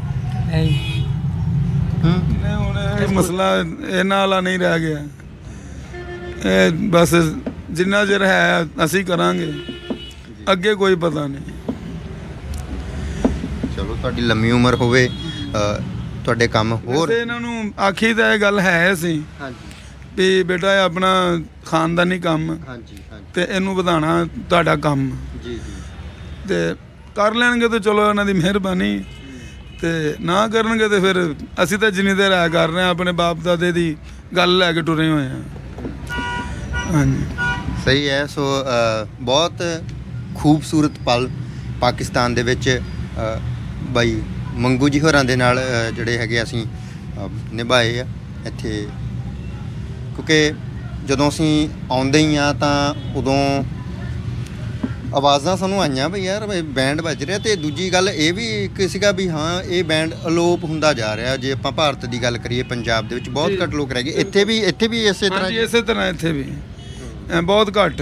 ਨਹੀਂ ਹੁਣ ਇਹ ਮਸਲਾ ਇਹਨਾਂ ਵਾਲਾ ਨਹੀਂ ਰਹਿ ਗਿਆ, ਇਹ ਬਸ ਜਿੰਨਾ ਚਿਰ ਹੈ ਅਸੀਂ ਕਰਾਂਗੇ, ਅੱਗੇ ਕੋਈ ਪਤਾ ਨਹੀਂ। ਚਲੋ ਤੁਹਾਡੀ ਲੰਮੀ ਉਮਰ ਹੋਵੇ, ਤੁਹਾਡੇ ਕੰਮ ਹੋਰ। ਵੈਸੇ ਇਹਨਾਂ ਨੂੰ ਆਖੀ ਤਾਂ ਇਹ ਗੱਲ ਹੈ ਸੀ ਹਾਂਜੀ ਵੀ ਬੇਟਾ ਇਹ ਆਪਣਾ ਖਾਨਦਾਨੀ ਕੰਮ ਹਾਂਜੀ ਹਾਂਜੀ ਤੇ ਇਹਨੂੰ ਵਧਾਉਣਾ ਤੁਹਾਡਾ ਕੰਮ, ਜੀ ਜੀ। ਤੇ ਕਰ ਲੈਣਗੇ ਤੇ ਚਲੋ ਇਹਨਾਂ ਦੀ ਮਿਹਰਬਾਨੀ, ਤੇ ਨਾ ਕਰਨਗੇ ਤੇ ਫਿਰ ਅਸੀਂ ਤਾਂ ਜਿੰਨੀ ਦੇਰ ਆ ਕਰ ਰਹੇ ਹਾਂ ਆਪਣੇ ਬਾਪ ਦਾਦੇ ਦੀ ਗੱਲ ਲੈ ਕੇ ਟੁਰੇ ਹੋਏ ਹਾਂ। ਹਾਂਜੀ ਸਹੀ ਹੈ। ਸੋ ਬਹੁਤ ਖੂਬਸੂਰਤ ਪਲ ਪਾਕਿਸਤਾਨ ਦੇ ਵਿੱਚ ਬਾਈ ਮੰਗੂ ਜੀ ਹੋਰਾਂ ਦੇ ਨਾਲ ਜਿਹੜੇ ਹੈਗੇ ਅਸੀਂ ਨਿਭਾਏ ਆ ਇੱਥੇ, ਕਿਉਂਕਿ ਜਦੋਂ ਅਸੀਂ ਆਉਂਦੇ ਹੀ ਆ ਤਾਂ ਉਦੋਂ ਆਵਾਜ਼ਾਂ ਸਾਨੂੰ ਆਈਆਂ ਵੀ ਯਾਰ ਬੈਂਡ ਵੱਜ ਰਿਹਾ, ਤੇ ਦੂਜੀ ਗੱਲ ਇਹ ਵੀ ਇੱਕ ਸੀਗਾ ਵੀ ਹਾਂ ਇਹ ਬੈਂਡ ਅਲੋਪ ਹੁੰਦਾ ਜਾ ਰਿਹਾ। ਜੇ ਆਪਾਂ ਭਾਰਤ ਦੀ ਗੱਲ ਕਰੀਏ ਪੰਜਾਬ ਦੇ ਵਿੱਚ ਬਹੁਤ ਘੱਟ ਲੋਕ ਰਹਿ ਗਏ, ਇੱਥੇ ਵੀ ਇਸੇ ਤਰ੍ਹਾਂ? ਹਾਂਜੀ ਇਸੇ ਤਰ੍ਹਾਂ ਇੱਥੇ ਵੀ ਬਹੁਤ ਘੱਟ।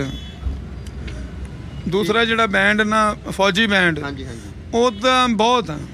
ਦੂਸਰਾ ਜਿਹੜਾ ਬੈਂਡ ਨਾ ਫੌਜੀ ਬੈਂਡ, ਹਾਂਜੀ ਹਾਂਜੀ, ਉਹ ਤਾਂ ਬਹੁਤ ਆ,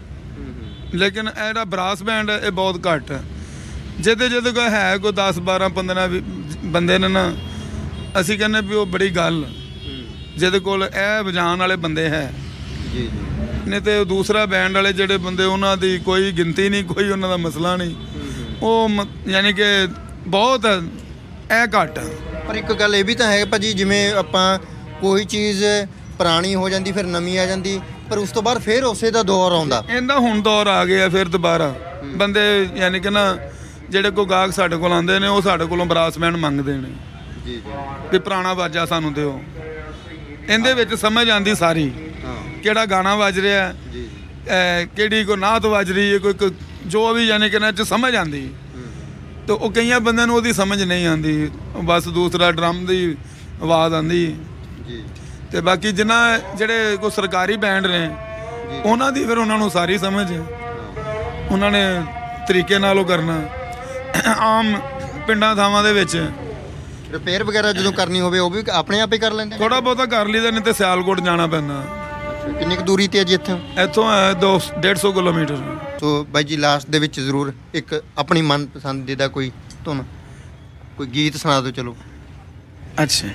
ਲੇਕਿਨ ਇਹ ਜਿਹੜਾ ਬਰਾਸ ਬੈਂਡ ਇਹ ਬਹੁਤ ਘੱਟ। ਜਿਹਦੇ ਕੋਈ ਹੈ ਕੋਈ 10 12 15 ਬੰਦੇ ਨੇ ਨਾ, ਅਸੀਂ ਕਹਿੰਦੇ ਵੀ ਉਹ ਬੜੀ ਗੱਲ, ਜਿਹਦੇ ਕੋਲ ਇਹ ਵਜਾਉਣ ਵਾਲੇ ਬੰਦੇ ਹੈ ਜੀ ਜੀ। ਨਹੀਂ ਤੇ ਦੂਸਰਾ ਬੈਂਡ ਵਾਲੇ ਜਿਹੜੇ ਬੰਦੇ ਉਹਨਾਂ ਦੀ ਕੋਈ ਗਿਣਤੀ ਨਹੀਂ, ਕੋਈ ਉਹਨਾਂ ਦਾ ਮਸਲਾ ਨਹੀਂ, ਉਹ ਯਾਨੀ ਕਿ ਬਹੁਤ ਇਹ ਘੱਟ। ਪਰ ਇੱਕ ਗੱਲ ਇਹ ਵੀ ਤਾਂ ਹੈ ਭਾਜੀ, ਜਿਵੇਂ ਆਪਾਂ ਕੋਈ ਚੀਜ਼ ਪੁਰਾਣੀ ਹੋ ਜਾਂਦੀ ਫਿਰ ਨਵੀਂ ਆ ਜਾਂਦੀ, ਪਰ ਉਸ ਤੋਂ ਬਾਅਦ ਫਿਰ ਉਸੇ ਦਾ ਦੌਰ ਆਉਂਦਾ। ਇਹਦਾ ਹੁਣ ਦੌਰ ਆ ਗਿਆ ਫਿਰ ਦੁਬਾਰਾ ਬੰਦੇ, ਯਾਨੀ ਕਿ ਨਾ ਜਿਹੜੇ ਕੋਈ ਗਾਹਕ ਸਾਡੇ ਕੋਲ ਆਉਂਦੇ ਨੇ ਉਹ ਸਾਡੇ ਕੋਲੋਂ ਬਰਾਸ ਬੈਂਡ ਮੰਗਦੇ ਨੇ ਜੀ ਜੀ, ਵੀ ਪੁਰਾਣਾ ਵਾਜਾ ਸਾਨੂੰ ਦਿਓ। ਇਹਦੇ ਵਿੱਚ ਸਮਝ ਆਉਂਦੀ ਸਾਰੀ, ਹਾਂ ਕਿਹੜਾ ਗਾਣਾ ਵੱਜ ਰਿਹਾ, ਜੀ ਕਿਹੜੀ ਕੋਈ ਨਾਤ ਵੱਜ ਰਹੀ ਹੈ, ਕੋਈ ਜੋ ਵੀ ਯਾਨੀ ਕਿ ਇਹਨਾਂ 'ਚ ਸਮਝ ਆਉਂਦੀ। ਤੇ ਉਹ ਕਈਆਂ ਬੰਦਿਆਂ ਨੂੰ ਉਹਦੀ ਸਮਝ ਨਹੀਂ ਆਉਂਦੀ, ਬਸ ਦੂਸਰਾ ਡਰਮ ਦੀ ਆਵਾਜ਼ ਆਉਂਦੀ। ਜੀ। ਤੇ ਬਾਕੀ ਜਿਨ੍ਹਾਂ ਜਿਹੜੇ ਕੋਈ ਸਰਕਾਰੀ ਬੈਂਡ ਨੇ ਉਹਨਾਂ ਦੀ ਫਿਰ ਉਹਨਾਂ ਨੂੰ ਸਾਰੀ ਸਮਝ ਹੈ, ਉਹਨਾਂ ਨੇ ਤਰੀਕੇ ਨਾਲ ਉਹ ਕਰਨਾ। ਆਮ ਪਿੰਡਾਂ ਥਾਵਾਂ ਦੇ ਵਿੱਚ ਰਿਪੇਅਰ ਵਗੈਰਾ ਜਦੋਂ ਕਰਨੀ ਹੋਵੇ ਉਹ ਵੀ ਆਪਣੇ ਆਪ ਹੀ ਕਰ ਲੈਂਦੇ? ਥੋੜਾ ਬਹੁਤਾ ਕਰ ਲਈਦਾ, ਨਹੀਂ ਤੇ ਸਿਆਲਕੋਟ ਜਾਣਾ ਪੈਂਦਾ। ਕਿੰਨੀ ਕੁ ਦੂਰੀ ਤੇ ਹੈ ਜੀ ਇੱਥੋਂ? ਇੱਥੋਂ ਹੈ 150 ਕਿਲੋਮੀਟਰ। ਸੋ ਬਾਈ ਜੀ ਲਾਸਟ ਦੇ ਵਿੱਚ ਜ਼ਰੂਰ ਇੱਕ ਆਪਣੀ ਮਨਪਸੰਦੀਦਾ ਕੋਈ ਧੁਨ, ਕੋਈ ਗੀਤ ਸੁਣਾ ਦਿਓ ਚਲੋ। ਅੱਛਾ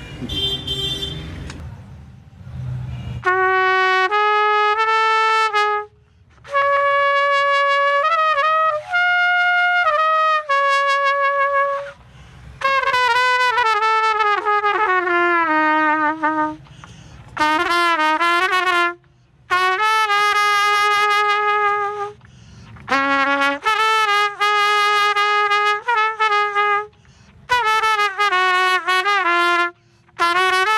Thank you.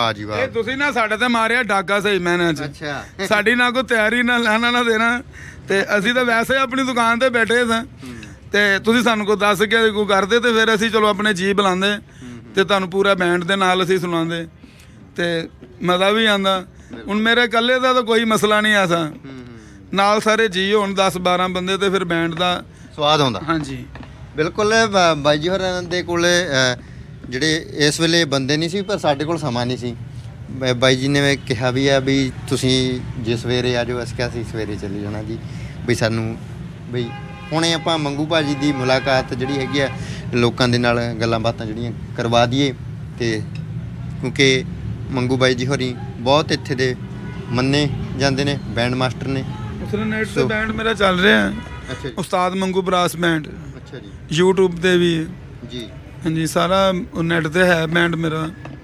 ਵਾਹ ਜੀ ਵਾਹ। ਇਹ ਤੁਸੀਂ ਨਾ ਸਾਡੇ ਤੇ ਮਾਰਿਆ ਡਾਗਾ ਸਹੀ ਮੈਨਾਂ 'ਚ। ਅੱਛਾ ਸਾਡੀ ਨਾ ਕੋਈ ਤਿਆਰੀ ਨਾ ਲੈਣਾ ਨਾ ਦੇਣਾ, ਤੇ ਅਸੀਂ ਤਾਂ ਵੈਸੇ ਆਪਣੀ ਦੁਕਾਨ ਤੇ ਬੈਠੇ ਸਾਂ, ਤੇ ਤੁਸੀਂ ਸਾਨੂੰ ਕੋਈ ਦੱਸ ਕੇ ਕੋਈ ਕਰਦੇ ਤੇ ਫਿਰ ਅਸੀਂ ਚਲੋ ਆਪਣੇ ਜੀ ਬੁਲਾਉਂਦੇ ਤੇ ਤੁਹਾਨੂੰ ਪੂਰਾ ਬੈਂਡ ਦੇ ਨਾਲ ਅਸੀਂ ਸੁਣਾਉਂਦੇ ਤੇ ਮਜ਼ਾ ਵੀ ਆਉਂਦਾ। ਹੁਣ ਮੇਰੇ ਇਕੱਲੇ ਦਾ ਤਾਂ ਕੋਈ ਮਸਲਾ ਨਹੀਂ ਆਸਾ, ਨਾਲ ਸਾਰੇ ਜੀ ਹੋਣ 10-12 ਬੰਦੇ ਤੇ ਫਿਰ ਬੈਂਡ ਦਾ ਸਵਾਦ ਆਉਂਦਾ। ਹਾਂਜੀ ਬਿਲਕੁਲ ਬਾਈ ਜੀ ਹੋਰਾਂ ਦੇ ਕੋਲ ਜਿਹੜੇ ਇਸ ਵੇਲੇ ਬੰਦੇ ਨਹੀਂ ਸੀ, ਪਰ ਸਾਡੇ ਕੋਲ ਸਮਾਂ ਨਹੀਂ ਸੀ। ਬਾਈ ਜੀ ਨੇ ਕਿਹਾ ਵੀ ਆ ਵੀ ਤੁਸੀਂ ਜੇ ਸਵੇਰੇ ਆ ਜਾਓ, ਅਸੀਂ ਕਿਹਾ ਅਸੀਂ ਸਵੇਰੇ ਚਲੇ ਜਾਣਾ ਜੀ, ਵੀ ਸਾਨੂੰ ਬਈ ਹੁਣੇ ਆਪਾਂ ਮੰਗੂ ਭਾਜੀ ਦੀ ਮੁਲਾਕਾਤ ਜਿਹੜੀ ਹੈਗੀ ਆ ਲੋਕਾਂ ਦੇ ਨਾਲ ਗੱਲਾਂ ਬਾਤਾਂ ਜਿਹੜੀਆਂ ਕਰਵਾ ਦਈਏ, ਤੇ ਕਿਉਂਕਿ ਮੰਗੂ ਬਾਈ ਜੀ ਹੋਰੀ ਬਹੁਤ ਇੱਥੇ ਦੇ ਮੰਨੇ ਜਾਂਦੇ ਨੇ ਬੈਂਡ ਮਾਸਟਰ ਨੇ। ਉਸਨੇ ਨੈਟ ਤੇ ਬੈਂਡ ਮੇਰਾ ਚੱਲ ਰਿਹਾ ਹੈ, ਅੱਛਾ ਜੀ ਉਸਤਾਦ ਮੰਗੂ ਬਰਾਸ ਬੈਂਡ, ਅੱਛਾ ਜੀ YouTube ਤੇ ਵੀ ਹੈ ਜੀ। ਹਾਂਜੀ, ਸਾਰਾ ਨੈਟ ਤੇ ਹੈ ਬੈਂਡ ਮੇਰਾ।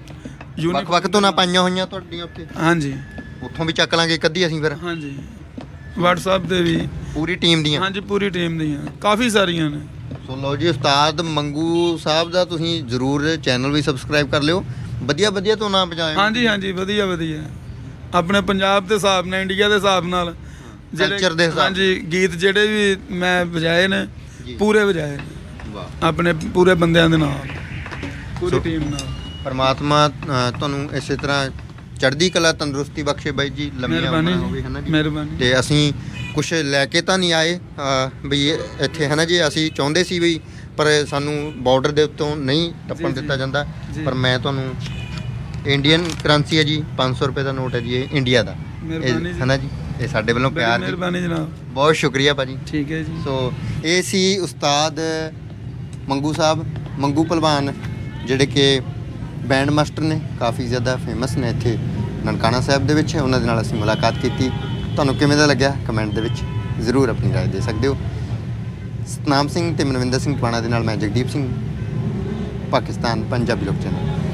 ਵੱਖ-ਵੱਖ ਤੋਂ ਨਾ ਪਾਈਆਂ ਹੋਈਆਂ ਤੁਹਾਡੀਆਂ ਉੱਥੇ, ਹਾਂਜੀ ਉੱਥੋਂ ਵੀ ਚੱਕ ਲਾਂਗੇ ਇੱਕ ਅੱਧੀ ਅਸੀਂ ਫਿਰ। ਹਾਂਜੀ, WhatsApp ਤੇ ਵੀ ਪੂਰੀ ਟੀਮ ਦੀਆਂ। ਹਾਂਜੀ, ਪੂਰੀ ਟੀਮ ਦੀਆਂ ਕਾਫੀ ਸਾਰੀਆਂ ਨੇ। ਸੋ ਲਓ ਜੀ, ਉਸਤਾਦ ਮੰਗੂ ਸਾਹਿਬ ਦਾ ਤੁਸੀਂ ਜ਼ਰੂਰ ਚੈਨਲ ਵੀ ਸਬਸਕ੍ਰਾਈਬ ਕਰ ਲਿਓ। ਵਧੀਆ ਵਧੀਆ ਤੋਂ ਨਾਮ ਵਜਾਏ। ਹਾਂਜੀ ਹਾਂਜੀ, ਵਧੀਆ ਵਧੀਆ, ਆਪਣੇ ਪੰਜਾਬ ਦੇ ਹਿਸਾਬ ਨਾਲ, ਇੰਡੀਆ ਦੇ ਹਿਸਾਬ ਨਾਲ, ਕਲਚਰ ਦੇ ਹਿਸਾਬ। ਹਾਂਜੀ, ਗੀਤ ਜਿਹੜੇ ਵੀ ਮੈਂ ਵਜਾਏ ਨੇ ਜੀ। ਪੂਰੇ ਵਜਾਏ ਨੇ ਵਾਹ। ਆਪਣੇ ਪੂਰੇ ਬੰਦਿਆਂ ਦੇ ਨਾਲ, ਪੂਰੀ ਟੀਮ ਨਾਲ। ਪਰਮਾਤਮਾ ਤੁਹਾਨੂੰ ਇਸੇ ਤਰ੍ਹਾਂ ਚੜ੍ਹਦੀ ਕਲਾ ਤੰਦਰੁਸਤੀ ਬਖਸ਼ੇ ਬਾਈ ਜੀ, ਲੰਮੀਆਂ ਮਿਹਰਬਾਨੀ ਉਮਰਾਂ ਹੋਵੇ, ਹੈ ਨਾ ਜੀ, ਜੀ। ਮਿਹਰਬਾਨੀ। ਤੇ ਅਸੀਂ ਕੁਛ ਲੈ ਕੇ ਤਾਂ ਨਹੀਂ ਆਏ ਵੀ ਇੱਥੇ, ਹੈ ਨਾ ਜੀ। ਅਸੀਂ ਚਾਹੁੰਦੇ ਸੀ ਵੀ, ਪਰ ਸਾਨੂੰ ਬਾਰਡਰ ਦੇ ਉੱਤੋਂ ਨਹੀਂ ਟੱਪਣ ਜੀ, ਦਿੱਤਾ ਜਾਂਦਾ। ਜੀ। ਪਰ ਮੈਂ ਤੁਹਾਨੂੰ ਇੰਡੀਅਨ ਕਰੰਸੀ ਹੈ ਜੀ, 500 ਰੁਪਏ ਦਾ ਨੋਟ ਹੈ ਜੀ, ਇਹ ਇੰਡੀਆ ਦਾ, ਮਿਹਰਬਾਨੀ ਜੀ। ਹੈ ਨਾ ਜੀ। ਇਹ ਸਾਡੇ ਵੱਲੋਂ ਬੜੀ ਪਿਆਰ ਜੀ, ਮਿਹਰਬਾਨੀ ਜਨਾਬ। ਬਹੁਤ ਸ਼ੁਕਰੀਆ ਭਾਜੀ। ਠੀਕ ਹੈ ਜੀ। ਸੋ ਇਹ ਸੀ ਉਸਤਾਦ ਮੰਗੂ ਸਾਹਿਬ, ਮੰਗੂ ਭਲਵਾਨ, ਜਿਹੜੇ ਕਿ ਬੈਂਡ ਮਾਸਟਰ ਨੇ, ਕਾਫੀ ਜ਼ਿਆਦਾ ਫੇਮਸ ਨੇ ਇੱਥੇ ਨਨਕਾਣਾ ਸਾਹਿਬ ਦੇ ਵਿੱਚ। ਉਹਨਾਂ ਦੇ ਨਾਲ ਅਸੀਂ ਮੁਲਾਕਾਤ ਕੀਤੀ। ਤੁਹਾਨੂੰ ਕਿਵੇਂ ਦਾ ਲੱਗਿਆ ਕਮੈਂਟ ਦੇ ਵਿੱਚ ਜ਼ਰੂਰ ਆਪਣੀ ਰਾਏ ਦੇ ਸਕਦੇ ਹੋ। ਸਤਨਾਮ ਸਿੰਘ ਤੇ ਮਨਵਿੰਦਰ ਸਿੰਘ ਟਵਾਣਾ ਦੇ ਨਾਲ ਮੈਂ ਜਗਦੀਪ ਸਿੰਘ, ਪਾਕਿਸਤਾਨ ਪੰਜਾਬੀ ਲੋਕ ਚੈਨਲ।